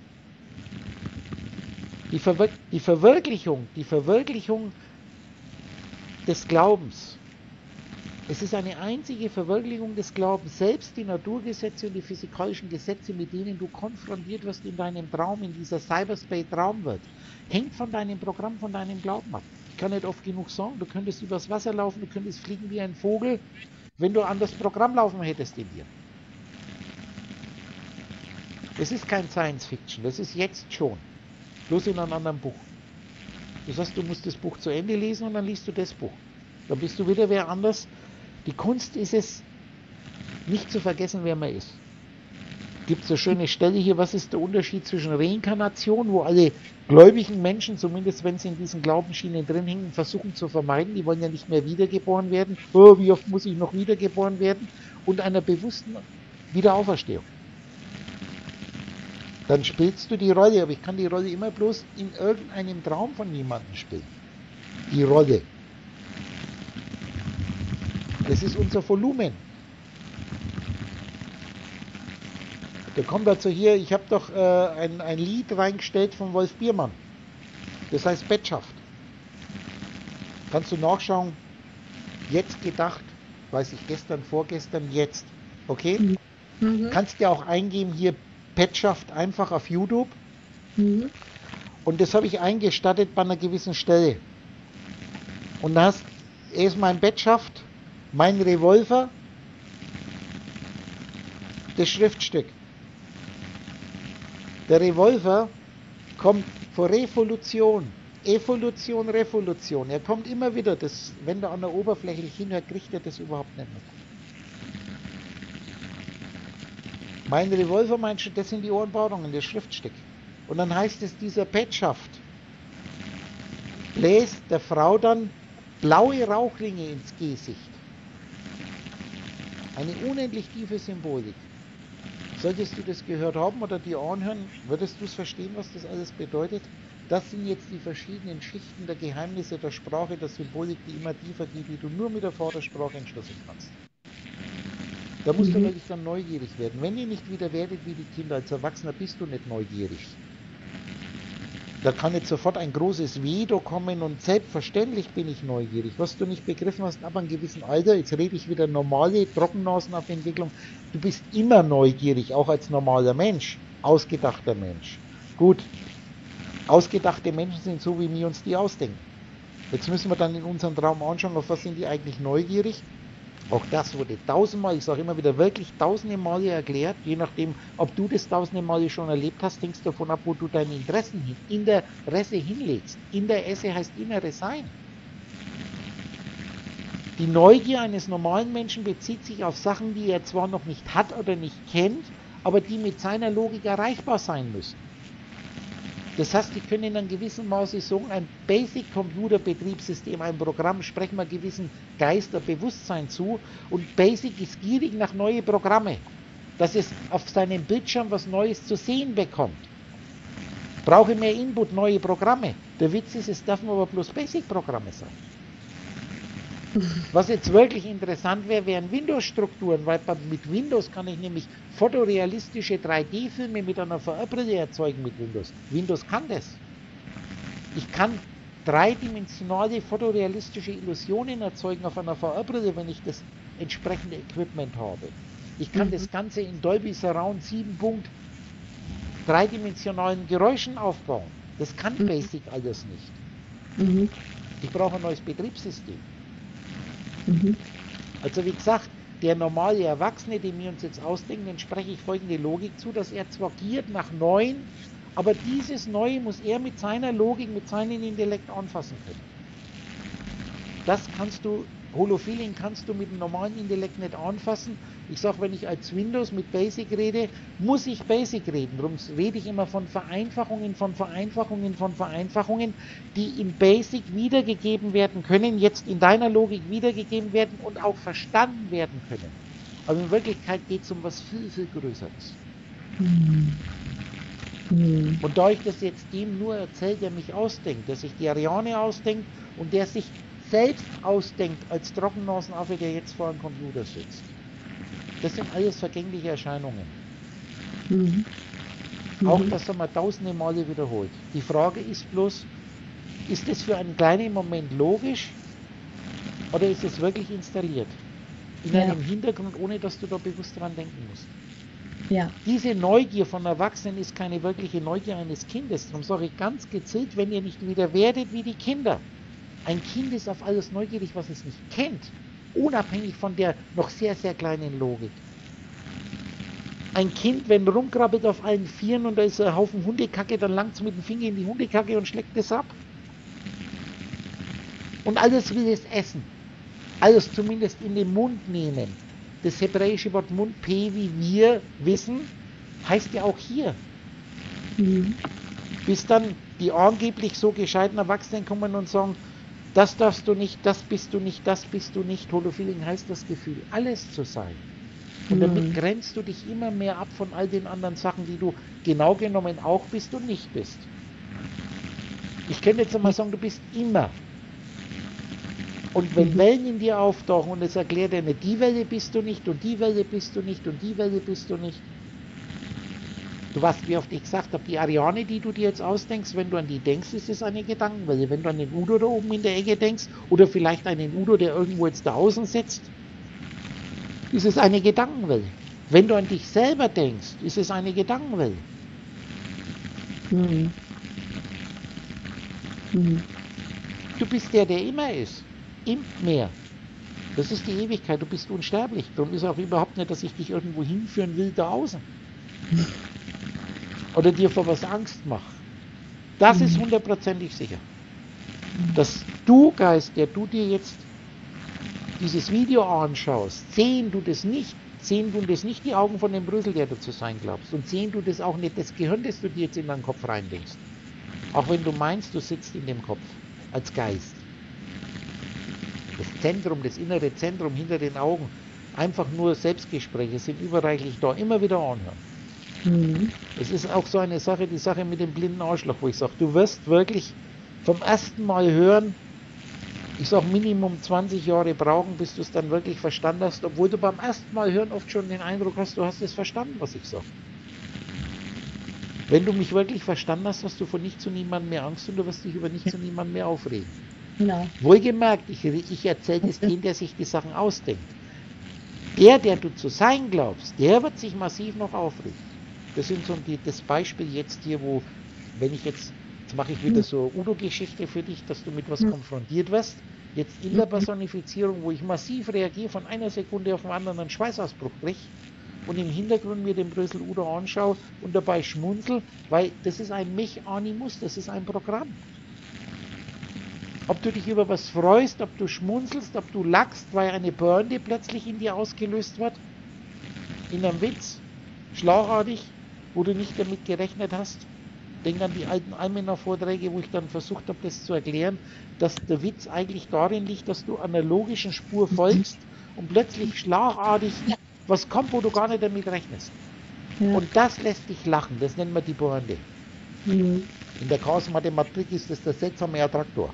Die, Verwir die Verwirklichung, die Verwirklichung des Glaubens. Es ist eine einzige Verwirklichung des Glaubens. Selbst die Naturgesetze und die physikalischen Gesetze, mit denen du konfrontiert wirst in deinem Traum, in dieser Cyberspace-Traumwelt, hängt von deinem Programm, von deinem Glauben ab. Ich kann nicht oft genug sagen, du könntest übers Wasser laufen, du könntest fliegen wie ein Vogel, wenn du an das Programm laufen hättest in dir. Das ist kein Science-Fiction, das ist jetzt schon. Bloß in einem anderen Buch. Das heißt, du musst das Buch zu Ende lesen und dann liest du das Buch. Dann bist du wieder wer anders. Die Kunst ist es, nicht zu vergessen, wer man ist. Gibt es eine schöne Stelle hier, was ist der Unterschied zwischen Reinkarnation, wo alle gläubigen Menschen, zumindest wenn sie in diesen Glaubensschienen drin hängen, versuchen zu vermeiden, die wollen ja nicht mehr wiedergeboren werden, oh, wie oft muss ich noch wiedergeboren werden, und einer bewussten Wiederauferstehung. Dann spielst du die Rolle, aber ich kann die Rolle immer bloß in irgendeinem Traum von jemandem spielen. Die Rolle. Das ist unser Volumen. Da kommt dazu hier, ich habe doch äh, ein, ein Lied reingestellt von Wolf Biermann. Das heißt Bettschaft. Kannst du nachschauen. Jetzt gedacht, weiß ich, gestern, vorgestern, jetzt. Okay? Mhm. Kannst dir auch eingeben hier Bettschaft einfach auf YouTube. Mhm. Und das habe ich eingestattet bei einer gewissen Stelle. Und da hast erst mein Bettschaft, mein Revolver, das Schriftstück. Der Revolver kommt vor Revolution, Evolution, Revolution. Er kommt immer wieder, das, wenn du an der Oberfläche hinhört, kriegt er das überhaupt nicht mit. Mein Revolver, meinst du, das sind die Ohrenbauungen, das Schriftstück. Und dann heißt es, dieser Bettschaft bläst der Frau dann blaue Rauchringe ins Gesicht. Eine unendlich tiefe Symbolik. Solltest du das gehört haben oder dir anhören, würdest du es verstehen, was das alles bedeutet? Das sind jetzt die verschiedenen Schichten der Geheimnisse der Sprache, der Symbolik, die immer tiefer geht, die du nur mit der Vatersprache entschlüsseln kannst. Da musst mhm. du wirklich dann neugierig werden. Wenn ihr nicht wieder werdet wie die Kinder, als Erwachsener bist du nicht neugierig. Da kann jetzt sofort ein großes Veto kommen und selbstverständlich bin ich neugierig. Was du nicht begriffen hast, ab einem gewissen Alter, jetzt rede ich wieder normale Trockennasenabentwicklung, du bist immer neugierig, auch als normaler Mensch, ausgedachter Mensch. Gut, ausgedachte Menschen sind so, wie wir uns die ausdenken. Jetzt müssen wir dann in unserem Traum anschauen, auf was sind die eigentlich neugierig. Auch das wurde tausendmal, ich sage immer wieder, wirklich tausende Male erklärt, je nachdem, ob du das tausende Male schon erlebt hast, hängst davon ab, wo du deine Interessen hin, in der Resse hinlegst. In der Esse heißt innere Sein. Die Neugier eines normalen Menschen bezieht sich auf Sachen, die er zwar noch nicht hat oder nicht kennt, aber die mit seiner Logik erreichbar sein müssen. Das heißt, die können in einem gewissen Maße sagen, ein Basic-Computer-Betriebssystem, ein Programm, sprechen wir gewissen Geister, Bewusstsein zu, und Basic ist gierig nach neue Programme, dass es auf seinem Bildschirm was Neues zu sehen bekommt. Brauche mehr Input, neue Programme. Der Witz ist, es dürfen aber bloß Basic-Programme sein. Was jetzt wirklich interessant wäre, wären Windows-Strukturen, weil mit Windows kann ich nämlich fotorealistische drei D-Filme mit einer V R-Brille erzeugen mit Windows. Windows kann das. Ich kann dreidimensionale fotorealistische Illusionen erzeugen auf einer V R-Brille, wenn ich das entsprechende Equipment habe. Ich kann mhm. das Ganze in Dolby Surround sieben Punkt dreidimensionalen Geräuschen aufbauen. Das kann mhm. Basic alles nicht. Mhm. Ich brauche ein neues Betriebssystem. Mhm. Also wie gesagt, der normale Erwachsene, den wir uns jetzt ausdenken, den spreche ich folgende Logik zu, dass er zwar giert nach Neuen, aber dieses Neue muss er mit seiner Logik, mit seinem Intellekt anfassen können. Das kannst du, Holofeeling kannst du mit dem normalen Intellekt nicht anfassen. Ich sage, wenn ich als Windows mit Basic rede, muss ich Basic reden. Darum rede ich immer von Vereinfachungen, von Vereinfachungen, von Vereinfachungen, die in Basic wiedergegeben werden können, jetzt in deiner Logik wiedergegeben werden und auch verstanden werden können. Aber in Wirklichkeit geht es um was viel, viel Größeres. Mhm. Mhm. Und da ich das jetzt dem nur erzähle, der mich ausdenkt, der sich die Ariane ausdenkt und der sich selbst ausdenkt als Trockennasenaffe, der jetzt vor dem Computer sitzt. Das sind alles vergängliche Erscheinungen. Mhm. Auch das haben wir tausende Male wiederholt. Die Frage ist bloß, ist es für einen kleinen Moment logisch oder ist es wirklich installiert? In ja. einem Hintergrund, ohne dass du da bewusst dran denken musst. Ja. Diese Neugier von Erwachsenen ist keine wirkliche Neugier eines Kindes. Darum sage ich ganz gezielt, wenn ihr nicht wieder werdet wie die Kinder. Ein Kind ist auf alles neugierig, was es nicht kennt. Unabhängig von der noch sehr, sehr kleinen Logik. Ein Kind, wenn rumkrabbelt auf allen Vieren und da ist ein Haufen Hundekacke, dann langt es mit dem Finger in die Hundekacke und schlägt es ab. Und alles will es essen. Alles zumindest in den Mund nehmen. Das hebräische Wort Mund, P, wie wir wissen, heißt ja auch hier. Mhm. Bis dann die angeblich so gescheiten Erwachsenen kommen und sagen, das darfst du nicht, das bist du nicht, das bist du nicht. Holofeeling heißt das Gefühl, alles zu sein. Und mhm. damit grenzt du dich immer mehr ab von all den anderen Sachen, die du genau genommen auch bist und nicht bist. Ich könnte jetzt einmal sagen, du bist immer. Und wenn mhm. Wellen in dir auftauchen und es erklärt dir nicht, die Welle bist du nicht und die Welle bist du nicht und die Welle bist du nicht. Du weißt, wie oft ich gesagt habe, die Ariane, die du dir jetzt ausdenkst, wenn du an die denkst, ist es eine Gedankenwelle. Wenn du an den Udo da oben in der Ecke denkst oder vielleicht an den Udo, der irgendwo jetzt da außen sitzt, ist es eine Gedankenwelle. Wenn du an dich selber denkst, ist es eine Gedankenwelle. Mhm. Mhm. Du bist der, der immer ist. Im Meer. Das ist die Ewigkeit. Du bist unsterblich. Darum ist auch überhaupt nicht, dass ich dich irgendwo hinführen will da außen. Oder dir vor was Angst mache. Das mhm. ist hundertprozentig sicher. Dass du, Geist, der du dir jetzt dieses Video anschaust, sehen du das nicht, sehen du das nicht die Augen von dem Brüssel, der du zu sein glaubst. Und sehen du das auch nicht das Gehirn, das du dir jetzt in deinen Kopf reindenkst. Auch wenn du meinst, du sitzt in dem Kopf. Als Geist. Das Zentrum, das innere Zentrum hinter den Augen. Einfach nur Selbstgespräche sind überreichlich da. Immer wieder anhören. Mhm. Es ist auch so eine Sache, die Sache mit dem blinden Arschloch, wo ich sage, du wirst wirklich vom ersten Mal hören, ich sage Minimum zwanzig Jahre brauchen, bis du es dann wirklich verstanden hast, obwohl du beim ersten Mal hören oft schon den Eindruck hast, du hast es verstanden, was ich sage. Wenn du mich wirklich verstanden hast, hast du vor nichts und niemandem mehr Angst und du wirst dich über nichts und niemandem mehr aufregen. Genau. Wohlgemerkt, ich, ich erzähle das dem, der sich die Sachen ausdenkt. Der, der du zu sein glaubst, der wird sich massiv noch aufregen. Das sind so die, das Beispiel jetzt hier, wo, wenn ich jetzt, jetzt mache ich wieder so eine Udo-Geschichte für dich, dass du mit was konfrontiert wirst, jetzt in der Personifizierung, wo ich massiv reagiere, von einer Sekunde auf den anderen einen Schweißausbruch bricht und im Hintergrund mir den Brüssel Udo anschaue und dabei schmunzel, weil das ist ein Mechanimus, das ist ein Programm. Ob du dich über was freust, ob du schmunzelst, ob du lachst, weil eine Börne plötzlich in dir ausgelöst wird, in einem Witz, schlagartig, wo du nicht damit gerechnet hast. Denk an die alten Almenar-Vorträge, wo ich dann versucht habe, das zu erklären, dass der Witz eigentlich darin liegt, dass du einer logischen Spur folgst und plötzlich schlagartig was kommt, wo du gar nicht damit rechnest. Ja. Und das lässt dich lachen, das nennen wir die Pointe. Mhm. In der Chaos-Mathematik ist das der seltsame Attraktor.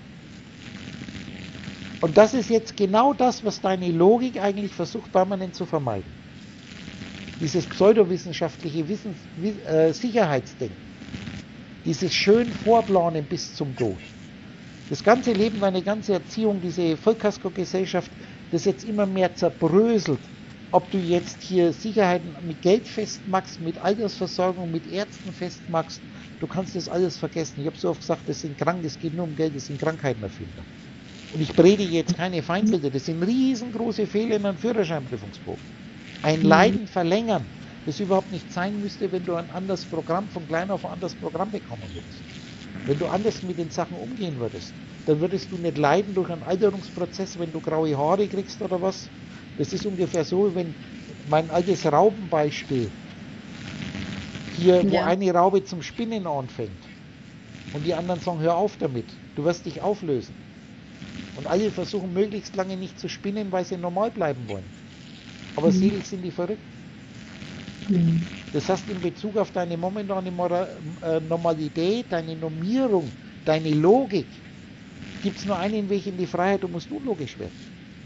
Und das ist jetzt genau das, was deine Logik eigentlich versucht permanent zu vermeiden. Dieses pseudowissenschaftliche Wissens, äh, Sicherheitsdenken. Dieses schön Vorplanen bis zum Tod. Das ganze Leben, deine ganze Erziehung, diese Vollkasko-Gesellschaft, das jetzt immer mehr zerbröselt. Ob du jetzt hier Sicherheiten mit Geld festmachst, mit Altersversorgung, mit Ärzten festmachst, du kannst das alles vergessen. Ich habe so oft gesagt, das sind krank, es geht nur um Geld, das sind Krankheitenerfinder. Und ich predige jetzt keine Feindbilder, das sind riesengroße Fehler in einem Führerscheinprüfungsbogen. Ein Leiden verlängern, das überhaupt nicht sein müsste, wenn du ein anderes Programm, von klein auf ein anderes Programm bekommen würdest. Wenn du anders mit den Sachen umgehen würdest, dann würdest du nicht leiden durch einen Alterungsprozess, wenn du graue Haare kriegst oder was. Das ist ungefähr so, wenn mein altes Raubenbeispiel, hier, wo Ja. eine Raube zum Spinnen anfängt und die anderen sagen, hör auf damit, du wirst dich auflösen. Und alle versuchen möglichst lange nicht zu spinnen, weil sie normal bleiben wollen. Aber Mhm. seelisch sind die verrückt. Mhm. Das heißt, in Bezug auf deine momentane Mora äh, Normalität, deine Normierung, deine Logik, gibt es nur einen Weg in die Freiheit, du musst unlogisch werden.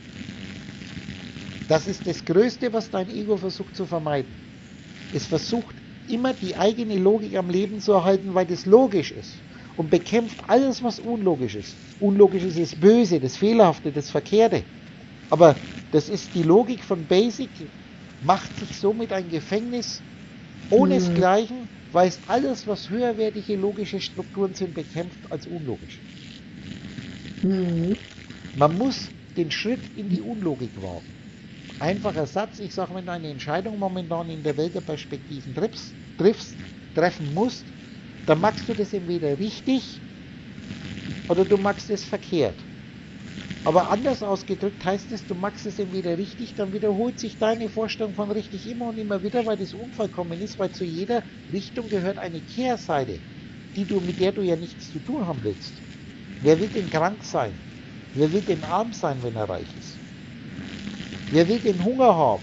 Das ist das Größte, was dein Ego versucht zu vermeiden. Es versucht immer die eigene Logik am Leben zu erhalten, weil das logisch ist. Und bekämpft alles, was unlogisch ist. Unlogisch ist das Böse, das Fehlerhafte, das Verkehrte. Aber das ist die Logik von Basic, macht sich somit ein Gefängnis ohnesgleichen, mhm. weil es alles, was höherwertige logische Strukturen sind, bekämpft als unlogisch. Mhm. Man muss den Schritt in die Unlogik wagen. Einfacher Satz, ich sage, wenn du eine Entscheidung momentan in der Welt der Perspektiven triffst, triffst, treffen musst, dann machst du das entweder richtig oder du machst es verkehrt. Aber anders ausgedrückt heißt es, du machst es entweder richtig, dann wiederholt sich deine Vorstellung von richtig immer und immer wieder, weil das unvollkommen ist, weil zu jeder Richtung gehört eine Kehrseite, die du, mit der du ja nichts zu tun haben willst. Wer will denn krank sein? Wer will denn arm sein, wenn er reich ist? Wer will den Hunger haben?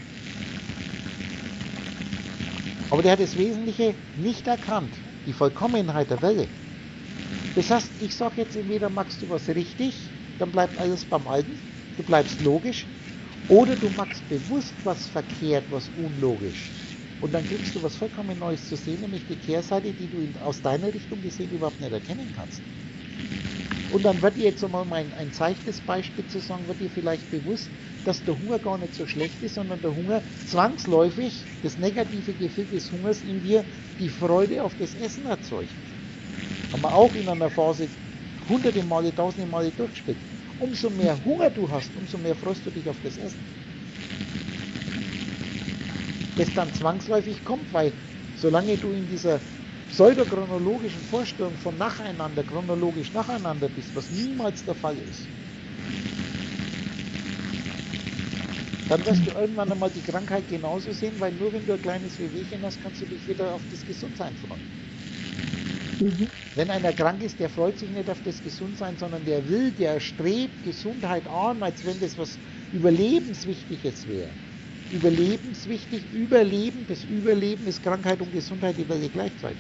Aber der hat das Wesentliche nicht erkannt, die Vollkommenheit der Welle. Das heißt, ich sage jetzt entweder machst du was richtig, dann bleibt alles beim Alten, du bleibst logisch, oder du machst bewusst was verkehrt, was unlogisch. Und dann kriegst du was vollkommen Neues zu sehen, nämlich die Kehrseite, die du in, aus deiner Richtung gesehen überhaupt nicht erkennen kannst. Und dann wird dir jetzt einmal ein, ein seichtes Beispiel zu sagen, wird dir vielleicht bewusst, dass der Hunger gar nicht so schlecht ist, sondern der Hunger zwangsläufig, das negative Gefühl des Hungers in dir, die Freude auf das Essen erzeugt. Haben wir auch in einer Phase hunderte Male, tausende Male durchgespielt. Umso mehr Hunger du hast, umso mehr freust du dich auf das Essen. Das dann zwangsläufig kommt, weil solange du in dieser pseudochronologischen Vorstellung von nacheinander, chronologisch nacheinander bist, was niemals der Fall ist, dann wirst du irgendwann einmal die Krankheit genauso sehen, weil nur wenn du ein kleines Wehwehchen hast, kannst du dich wieder auf das Gesundsein freuen. Mhm. Wenn einer krank ist, der freut sich nicht auf das Gesundsein, sondern der will, der strebt Gesundheit an, als wenn das was Überlebenswichtiges wäre. Überlebenswichtig, Überleben, das Überleben ist Krankheit und Gesundheit die Welle gleichzeitig.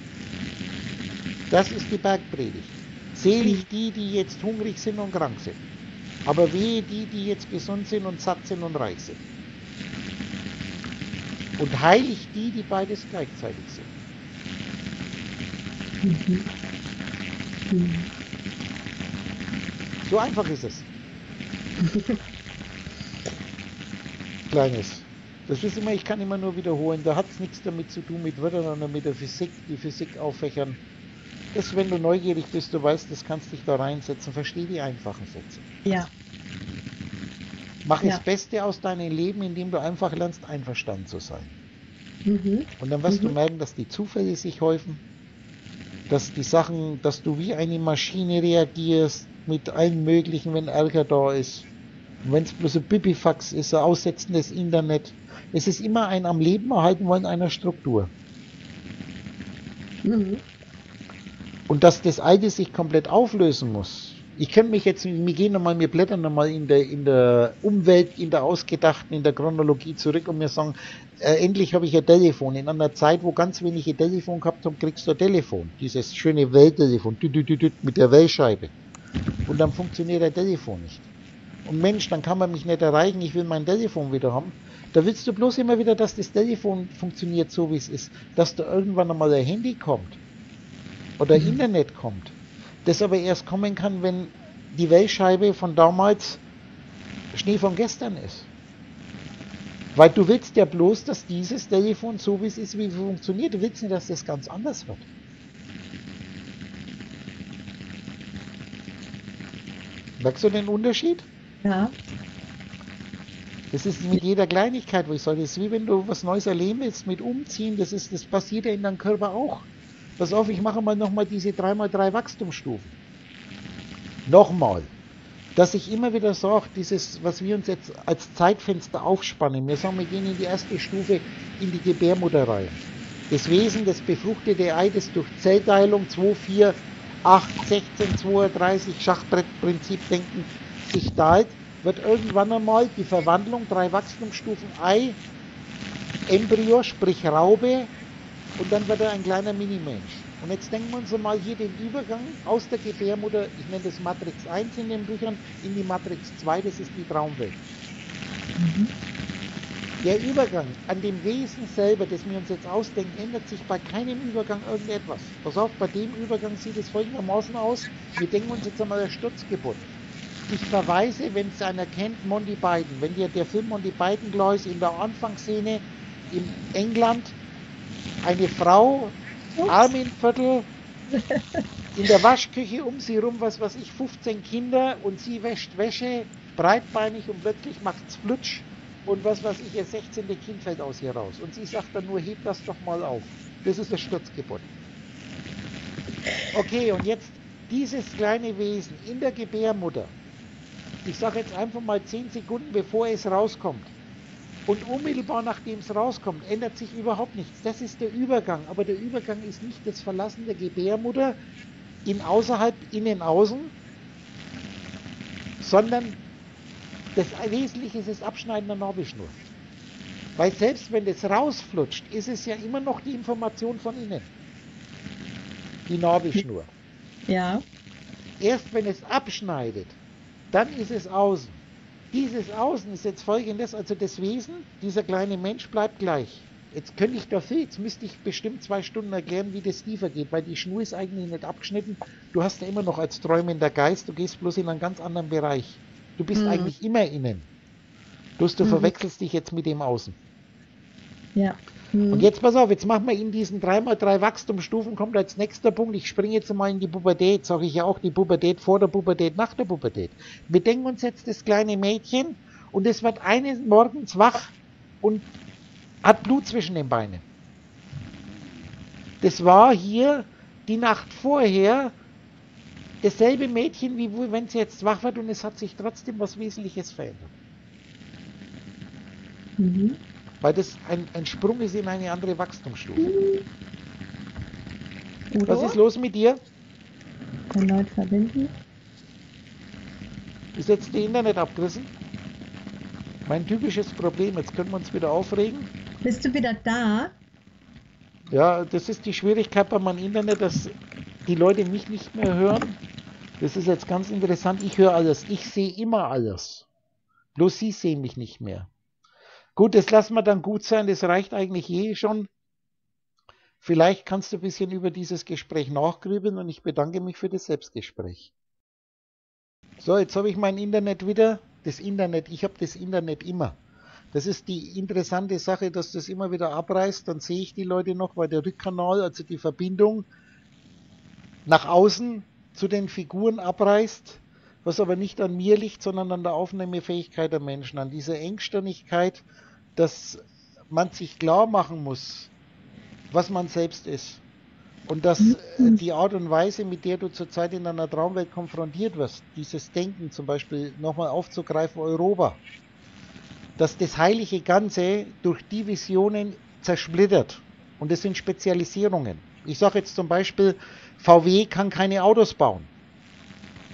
Das ist die Bergpredigt. Selig die, die jetzt hungrig sind und krank sind. Aber wehe die, die jetzt gesund sind und satt sind und reich sind. Und heilig die, die beides gleichzeitig sind. Mhm. Mhm. So einfach ist es. Kleines. Das ist immer, ich kann immer nur wiederholen, da hat es nichts damit zu tun mit Wörtern, sondern mit der Physik, die Physik auffächern. Das, wenn du neugierig bist, du weißt, das kannst dich da reinsetzen, versteh die einfachen Sätze. Ja. Mach ja. das Beste aus deinem Leben, indem du einfach lernst, einverstanden zu sein. Mhm. Und dann wirst mhm. du merken, dass die Zufälle sich häufen, dass die Sachen, dass du wie eine Maschine reagierst mit allen möglichen, wenn Ärger da ist. Und wenn es bloß ein Pipifax ist, ein Aussetzen des Internet. Es ist immer ein am Leben erhalten wollen einer Struktur. Mhm. Und dass das Alte sich komplett auflösen muss, Ich könnte mich jetzt, wir gehen nochmal, wir blättern nochmal in der, in der Umwelt, in der Ausgedachten, in der Chronologie zurück und wir sagen, äh, endlich habe ich ein Telefon. In einer Zeit, wo ganz wenige Telefon gehabt haben, kriegst du ein Telefon. Dieses schöne Welttelefon, dü, dü, dü, dü, mit der Wählscheibe. Und dann funktioniert ein Telefon nicht. Und Mensch, dann kann man mich nicht erreichen, ich will mein Telefon wieder haben. Da willst du bloß immer wieder, dass das Telefon funktioniert so, wie es ist. Dass da irgendwann einmal ein Handy kommt. Oder Mhm. Internet kommt. Das aber erst kommen kann, wenn die Wählscheibe von damals Schnee von gestern ist. Weil du willst ja bloß, dass dieses Telefon so wie es ist, wie es funktioniert. Du willst nicht, dass das ganz anders wird. Merkst du den Unterschied? Ja. Das ist mit jeder Kleinigkeit, wo ich sage, das ist wie wenn du was Neues erleben willst mit Umziehen. Das, ist, das passiert ja in deinem Körper auch. Pass auf, ich mache mal nochmal diese drei mal drei Wachstumsstufen. Nochmal. Dass ich immer wieder sage, dieses, was wir uns jetzt als Zeitfenster aufspannen. Wir sagen, wir gehen in die erste Stufe, in die Gebärmutter rein. Das Wesen, das befruchtete Ei, das durch Zellteilung zwei, vier, acht, sechzehn, zweiunddreißig, Schachbrettprinzip denken, sich teilt, wird irgendwann einmal die Verwandlung, drei Wachstumsstufen, Ei, Embryo, sprich Raube, und dann wird er ein kleiner Minimensch. Und jetzt denken wir uns mal hier den Übergang aus der Gebärmutter, ich nenne das Matrix eins in den Büchern, in die Matrix zwei, das ist die Traumwelt. Mhm. Der Übergang an dem Wesen selber, das wir uns jetzt ausdenken, ändert sich bei keinem Übergang irgendetwas. Pass auf, bei dem Übergang sieht es folgendermaßen aus, wir denken uns jetzt einmal das Sturzgeburt. Ich verweise, wenn es einer kennt, Monty Python. Wenn dir der Film Monty Python klar ist, in der Anfangsszene in England, eine Frau, Armenviertel, in der Waschküche um sie rum, was weiß ich, fünfzehn Kinder und sie wäscht Wäsche, breitbeinig und plötzlich macht's flutsch und was weiß ich, ihr sechzehnte Kind fällt aus ihr raus. Und sie sagt dann nur, heb das doch mal auf. Das ist das Sturzgeburt. Okay, und jetzt dieses kleine Wesen in der Gebärmutter, ich sage jetzt einfach mal zehn Sekunden, bevor es rauskommt. Und unmittelbar nachdem es rauskommt, ändert sich überhaupt nichts. Das ist der Übergang. Aber der Übergang ist nicht das Verlassen der Gebärmutter in außerhalb, innen, außen, sondern das Wesentliche ist das Abschneiden der Nabelschnur. Weil selbst wenn das rausflutscht, ist es ja immer noch die Information von innen. Die Nabelschnur. Ja. Erst wenn es abschneidet, dann ist es außen. Dieses Außen ist jetzt folgendes, also das Wesen, dieser kleine Mensch bleibt gleich. Jetzt könnte ich dafür, jetzt müsste ich bestimmt zwei Stunden erklären, wie das tiefer geht, weil die Schnur ist eigentlich nicht abgeschnitten. Du hast ja immer noch als träumender Geist, du gehst bloß in einen ganz anderen Bereich. Du bist Mhm. eigentlich immer innen. Bloß du Mhm. verwechselst dich jetzt mit dem Außen. Ja. Mhm. Und jetzt pass auf, jetzt machen wir in diesen drei mal drei Wachstumsstufen, kommt als nächster Punkt, ich springe jetzt mal in die Pubertät, sage ich ja auch, die Pubertät vor der Pubertät, nach der Pubertät. Wir denken uns jetzt das kleine Mädchen und es wird eines Morgens wach und hat Blut zwischen den Beinen. Das war hier die Nacht vorher dasselbe Mädchen, wie wenn sie jetzt wach wird und es hat sich trotzdem was Wesentliches verändert. Mhm. Weil das ein, ein Sprung ist in eine andere Wachstumsstufe. Udo? Was ist los mit dir? Erneut verbinden. Ist jetzt die Internet abgerissen? Mein typisches Problem, jetzt können wir uns wieder aufregen. Bist du wieder da? Ja, das ist die Schwierigkeit bei meinem Internet, dass die Leute mich nicht mehr hören. Das ist jetzt ganz interessant, ich höre alles, ich sehe immer alles. Bloß sie sehen mich nicht mehr. Gut, das lassen wir dann gut sein, das reicht eigentlich eh schon. Vielleicht kannst du ein bisschen über dieses Gespräch nachgrübeln und ich bedanke mich für das Selbstgespräch. So, jetzt habe ich mein Internet wieder. Das Internet, ich habe das Internet immer. Das ist die interessante Sache, dass das immer wieder abreißt. Dann sehe ich die Leute noch, weil der Rückkanal, also die Verbindung nach außen zu den Figuren abreißt, was aber nicht an mir liegt, sondern an der Aufnahmefähigkeit der Menschen, an dieser Engstirnigkeit, dass man sich klar machen muss, was man selbst ist. Und dass äh, die Art und Weise, mit der du zurzeit in einer Traumwelt konfrontiert wirst, dieses Denken zum Beispiel nochmal aufzugreifen, Europa, dass das heilige Ganze durch die Visionen zersplittert. Und das sind Spezialisierungen. Ich sage jetzt zum Beispiel, V W kann keine Autos bauen.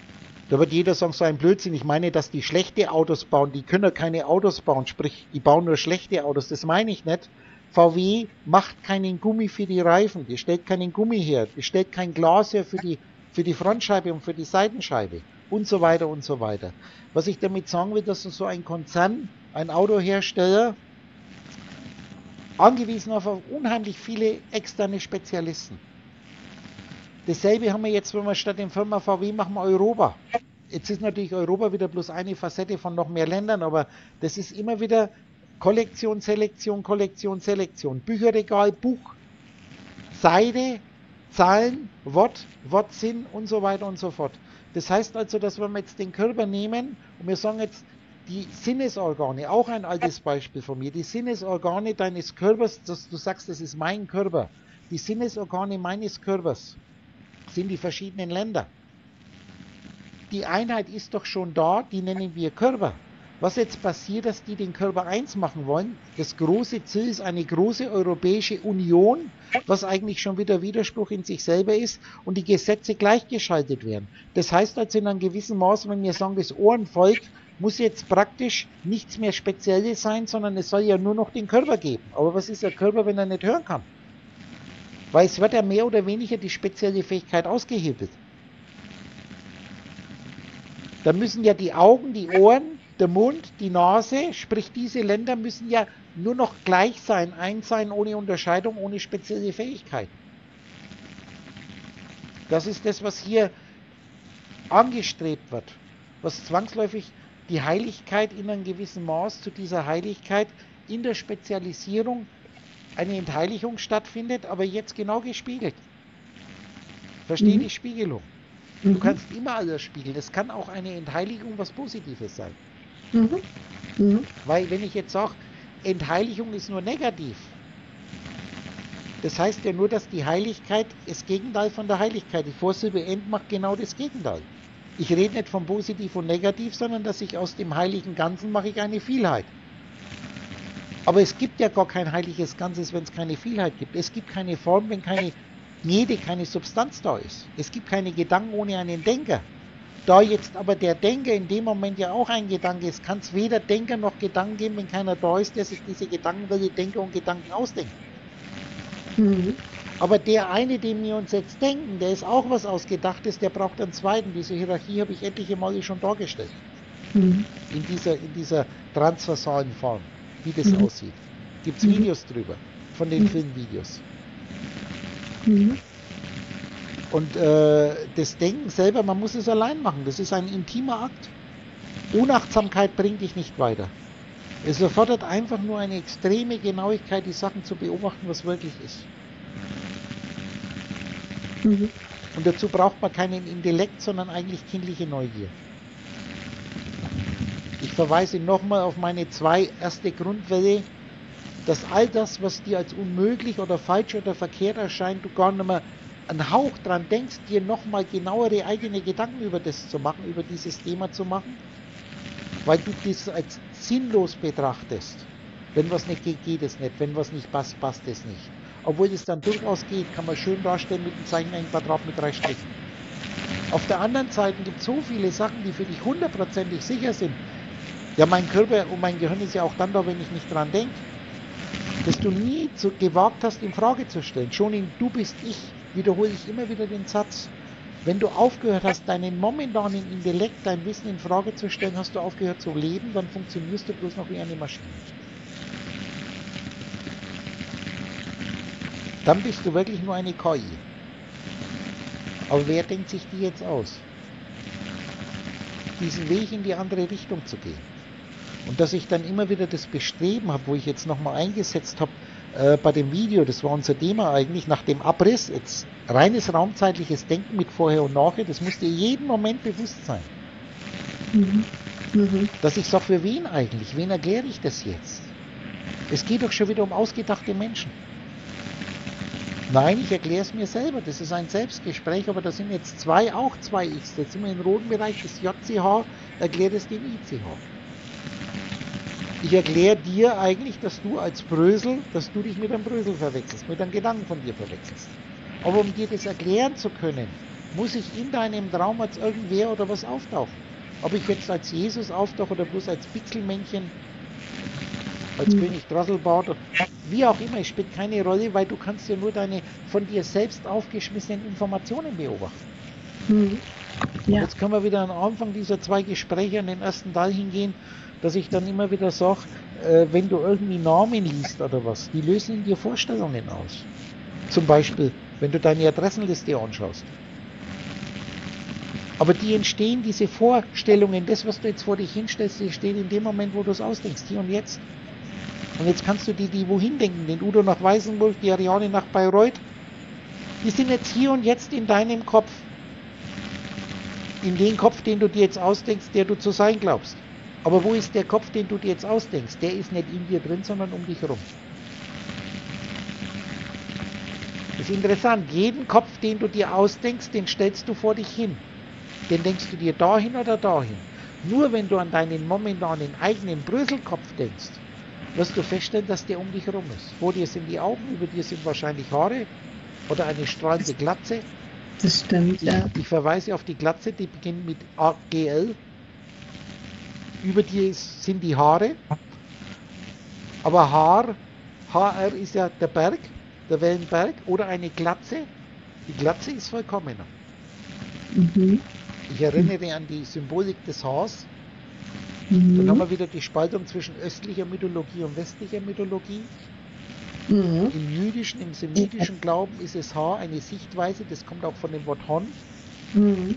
Da wird jeder sagen, so ein Blödsinn. Ich meine, dass die schlechte Autos bauen, die können ja keine Autos bauen, sprich, die bauen nur schlechte Autos. Das meine ich nicht. V W macht keinen Gummi für die Reifen, die stellt keinen Gummi her, die stellt kein Glas her für die, für die Frontscheibe und für die Seitenscheibe und so weiter und so weiter. Was ich damit sagen will, dass so ein Konzern, ein Autohersteller, angewiesen auf unheimlich viele externe Spezialisten. Dasselbe haben wir jetzt, wenn wir statt dem Firma V W machen, Europa. Jetzt ist natürlich Europa wieder bloß eine Facette von noch mehr Ländern, aber das ist immer wieder Kollektion, Selektion, Kollektion, Selektion. Bücherregal, Buch, Seide, Zahlen, Wort, Wortsinn und so weiter und so fort. Das heißt also, dass wenn wir jetzt den Körper nehmen und wir sagen jetzt, die Sinnesorgane, auch ein altes Beispiel von mir, die Sinnesorgane deines Körpers, dass du sagst, das ist mein Körper, die Sinnesorgane meines Körpers sind die verschiedenen Länder. Die Einheit ist doch schon da, die nennen wir Körper. Was jetzt passiert, dass die den Körper eins machen wollen, das große Ziel ist eine große europäische Union, was eigentlich schon wieder Widerspruch in sich selber ist und die Gesetze gleichgeschaltet werden. Das heißt also in einem gewissen Maß, wenn wir sagen, das Ohrenvolk muss jetzt praktisch nichts mehr Spezielles sein, sondern es soll ja nur noch den Körper geben. Aber was ist der Körper, wenn er nicht hören kann? Weil es wird ja mehr oder weniger die spezielle Fähigkeit ausgehebelt. Da müssen ja die Augen, die Ohren, der Mund, die Nase, sprich diese Länder müssen ja nur noch gleich sein, eins sein, ohne Unterscheidung, ohne spezielle Fähigkeit. Das ist das, was hier angestrebt wird, was zwangsläufig die Heiligkeit in einem gewissen Maß zu dieser Heiligkeit in der Spezialisierung eine Entheiligung stattfindet, aber jetzt genau gespiegelt. Verstehe mhm. die Spiegelung. Du mhm. kannst immer alles spiegeln. Es kann auch eine Entheiligung was Positives sein. Mhm. Mhm. Weil wenn ich jetzt sage, Entheiligung ist nur negativ, das heißt ja nur, dass die Heiligkeit das Gegenteil von der Heiligkeit, die Vorsilbe End macht genau das Gegenteil. Ich rede nicht von positiv und negativ, sondern dass ich aus dem heiligen Ganzen mache ich eine Vielheit. Aber es gibt ja gar kein heiliges Ganzes, wenn es keine Vielheit gibt. Es gibt keine Form, wenn keine Jede, keine Substanz da ist. Es gibt keine Gedanken ohne einen Denker. Da jetzt aber der Denker in dem Moment ja auch ein Gedanke ist, kann es weder Denker noch Gedanken geben, wenn keiner da ist, der sich diese Gedanken, welche Denker und Gedanken ausdenkt. Mhm. Aber der eine, den wir uns jetzt denken, der ist auch was Ausgedachtes, der braucht einen zweiten. Diese Hierarchie habe ich etliche Male schon dargestellt. Mhm. In dieser, in dieser transversalen Form, wie das mhm. aussieht. Gibt es Videos mhm. drüber, von den mhm. Filmvideos. Mhm. Und äh, das Denken selber, man muss es allein machen. Das ist ein intimer Akt. Unachtsamkeit bringt dich nicht weiter. Es erfordert einfach nur eine extreme Genauigkeit, die Sachen zu beobachten, was wirklich ist. Mhm. Und dazu braucht man keinen Intellekt, sondern eigentlich kindliche Neugier. Ich verweise nochmal auf meine zwei erste Grundwelle, dass all das, was dir als unmöglich oder falsch oder verkehrt erscheint, du gar nicht mehr einen Hauch dran denkst, dir nochmal genauere eigene Gedanken über das zu machen, über dieses Thema zu machen, weil du das als sinnlos betrachtest. Wenn was nicht geht, geht es nicht. Wenn was nicht passt, passt es nicht. Obwohl es dann durchaus geht, kann man schön darstellen mit dem Zeichen ein Quadrat mit drei Strichen. Auf der anderen Seite gibt es so viele Sachen, die für dich hundertprozentig sicher sind. Ja, mein Körper und mein Gehirn ist ja auch dann da, wenn ich nicht dran denke, dass du nie zu, gewagt hast, in Frage zu stellen. Schon in Du bist ich wiederhole ich immer wieder den Satz. Wenn du aufgehört hast, deinen momentanen Intellekt, dein Wissen in Frage zu stellen, hast du aufgehört zu leben, dann funktionierst du bloß noch wie eine Maschine. Dann bist du wirklich nur eine K I. Aber wer denkt sich die jetzt aus? Diesen Weg in die andere Richtung zu gehen. Und dass ich dann immer wieder das Bestreben habe, wo ich jetzt nochmal eingesetzt habe, äh, bei dem Video, das war unser Thema eigentlich, nach dem Abriss, jetzt reines raumzeitliches Denken mit Vorher und Nachher, das muss dir jeden Moment bewusst sein. Mhm. Mhm. Dass ich sage, für wen eigentlich? Wen erkläre ich das jetzt? Es geht doch schon wieder um ausgedachte Menschen. Nein, ich erkläre es mir selber. Das ist ein Selbstgespräch, aber da sind jetzt zwei, auch zwei X. Jetzt sind wir im roten Bereich, das J C H erklärt es dem I C H. Ich erkläre dir eigentlich, dass du als Brösel, dass du dich mit einem Brösel verwechselst, mit einem Gedanken von dir verwechselst. Aber um dir das erklären zu können, muss ich in deinem Traum als irgendwer oder was auftauchen. Ob ich jetzt als Jesus auftauche oder bloß als Pixelmännchen, als Hm. König Drosselbart, oder wie auch immer, es spielt keine Rolle, weil du kannst ja nur deine von dir selbst aufgeschmissenen Informationen beobachten. Hm. Und Ja. jetzt können wir wieder am Anfang dieser zwei Gespräche an den ersten Teil hingehen, dass ich dann immer wieder sage, äh, wenn du irgendwie Namen liest oder was, die lösen in dir Vorstellungen aus. Zum Beispiel, wenn du deine Adressenliste anschaust. Aber die entstehen, diese Vorstellungen, das, was du jetzt vor dich hinstellst, die steht in dem Moment, wo du es ausdenkst, hier und jetzt. Und jetzt kannst du die, die wohin denken, den Udo nach Weißenburg, die Ariane nach Bayreuth, die sind jetzt hier und jetzt in deinem Kopf. In den Kopf, den du dir jetzt ausdenkst, der du zu sein glaubst. Aber wo ist der Kopf, den du dir jetzt ausdenkst? Der ist nicht in dir drin, sondern um dich herum. Das ist interessant. Jeden Kopf, den du dir ausdenkst, den stellst du vor dich hin. Den denkst du dir dahin oder dahin. Nur wenn du an deinen momentanen eigenen Bröselkopf denkst, wirst du feststellen, dass der um dich herum ist. Vor dir sind die Augen, über dir sind wahrscheinlich Haare oder eine strahlende Glatze. Das stimmt, Ich, ja. ich verweise auf die Glatze, die beginnt mit A G L. Über dir ist, sind die Haare. Aber Haar, H R ist ja der Berg, der Wellenberg oder eine Glatze. Die Glatze ist vollkommener. Mhm. Ich erinnere an die Symbolik des Haars. Mhm. Dann haben wir wieder die Spaltung zwischen östlicher Mythologie und westlicher Mythologie. Mhm. Im jüdischen, im semitischen Glauben ist das Haar eine Sichtweise, das kommt auch von dem Wort Hon. Mhm.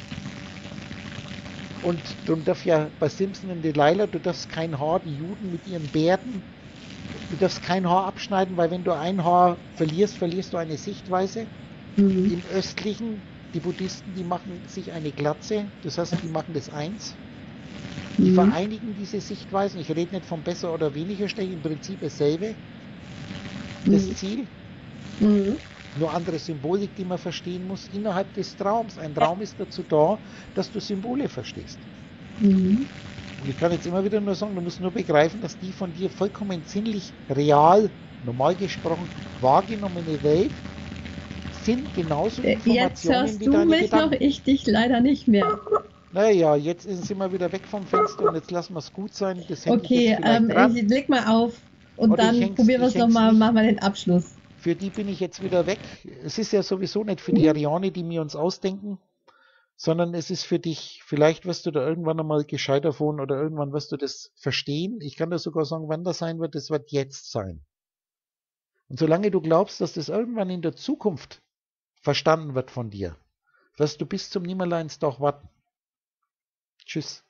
Und darum darf ja bei Simpson und Delilah, du darfst kein Haar, die Juden mit ihren Bärten, du darfst kein Haar abschneiden, weil wenn du ein Haar verlierst, verlierst du eine Sichtweise. Mhm. Im östlichen, die Buddhisten, die machen sich eine Glatze, das heißt, die machen das eins. Die Mhm. vereinigen diese Sichtweisen. Ich rede nicht von besser oder weniger schlecht, im Prinzip dasselbe. Das Mhm. Ziel, Mhm. nur andere Symbolik, die man verstehen muss, innerhalb des Traums. Ein Traum ist dazu da, dass du Symbole verstehst. Mhm. Und ich kann jetzt immer wieder nur sagen, du musst nur begreifen, dass die von dir vollkommen sinnlich, real, normal gesprochen, wahrgenommene Welt sind genauso Jetzt Informationen hörst wie du deine mich Gedanken. noch, ich dich leider nicht mehr. Naja, jetzt sind wir wieder weg vom Fenster und jetzt lassen wir es gut sein. Das hänge ich jetzt Okay, vielleicht ähm, dran. ich leg mal auf und Oder ich dann häng's, probieren wir ich es häng's nochmal und nicht. machen wir den Abschluss. Für die bin ich jetzt wieder weg. Es ist ja sowieso nicht für die Ariane, die wir uns ausdenken, sondern es ist für dich. Vielleicht wirst du da irgendwann einmal gescheit davon oder irgendwann wirst du das verstehen. Ich kann dir sogar sagen, wann das sein wird. Das wird jetzt sein. Und solange du glaubst, dass das irgendwann in der Zukunft verstanden wird von dir, wirst du bis zum Nimmerleinstag warten. Tschüss.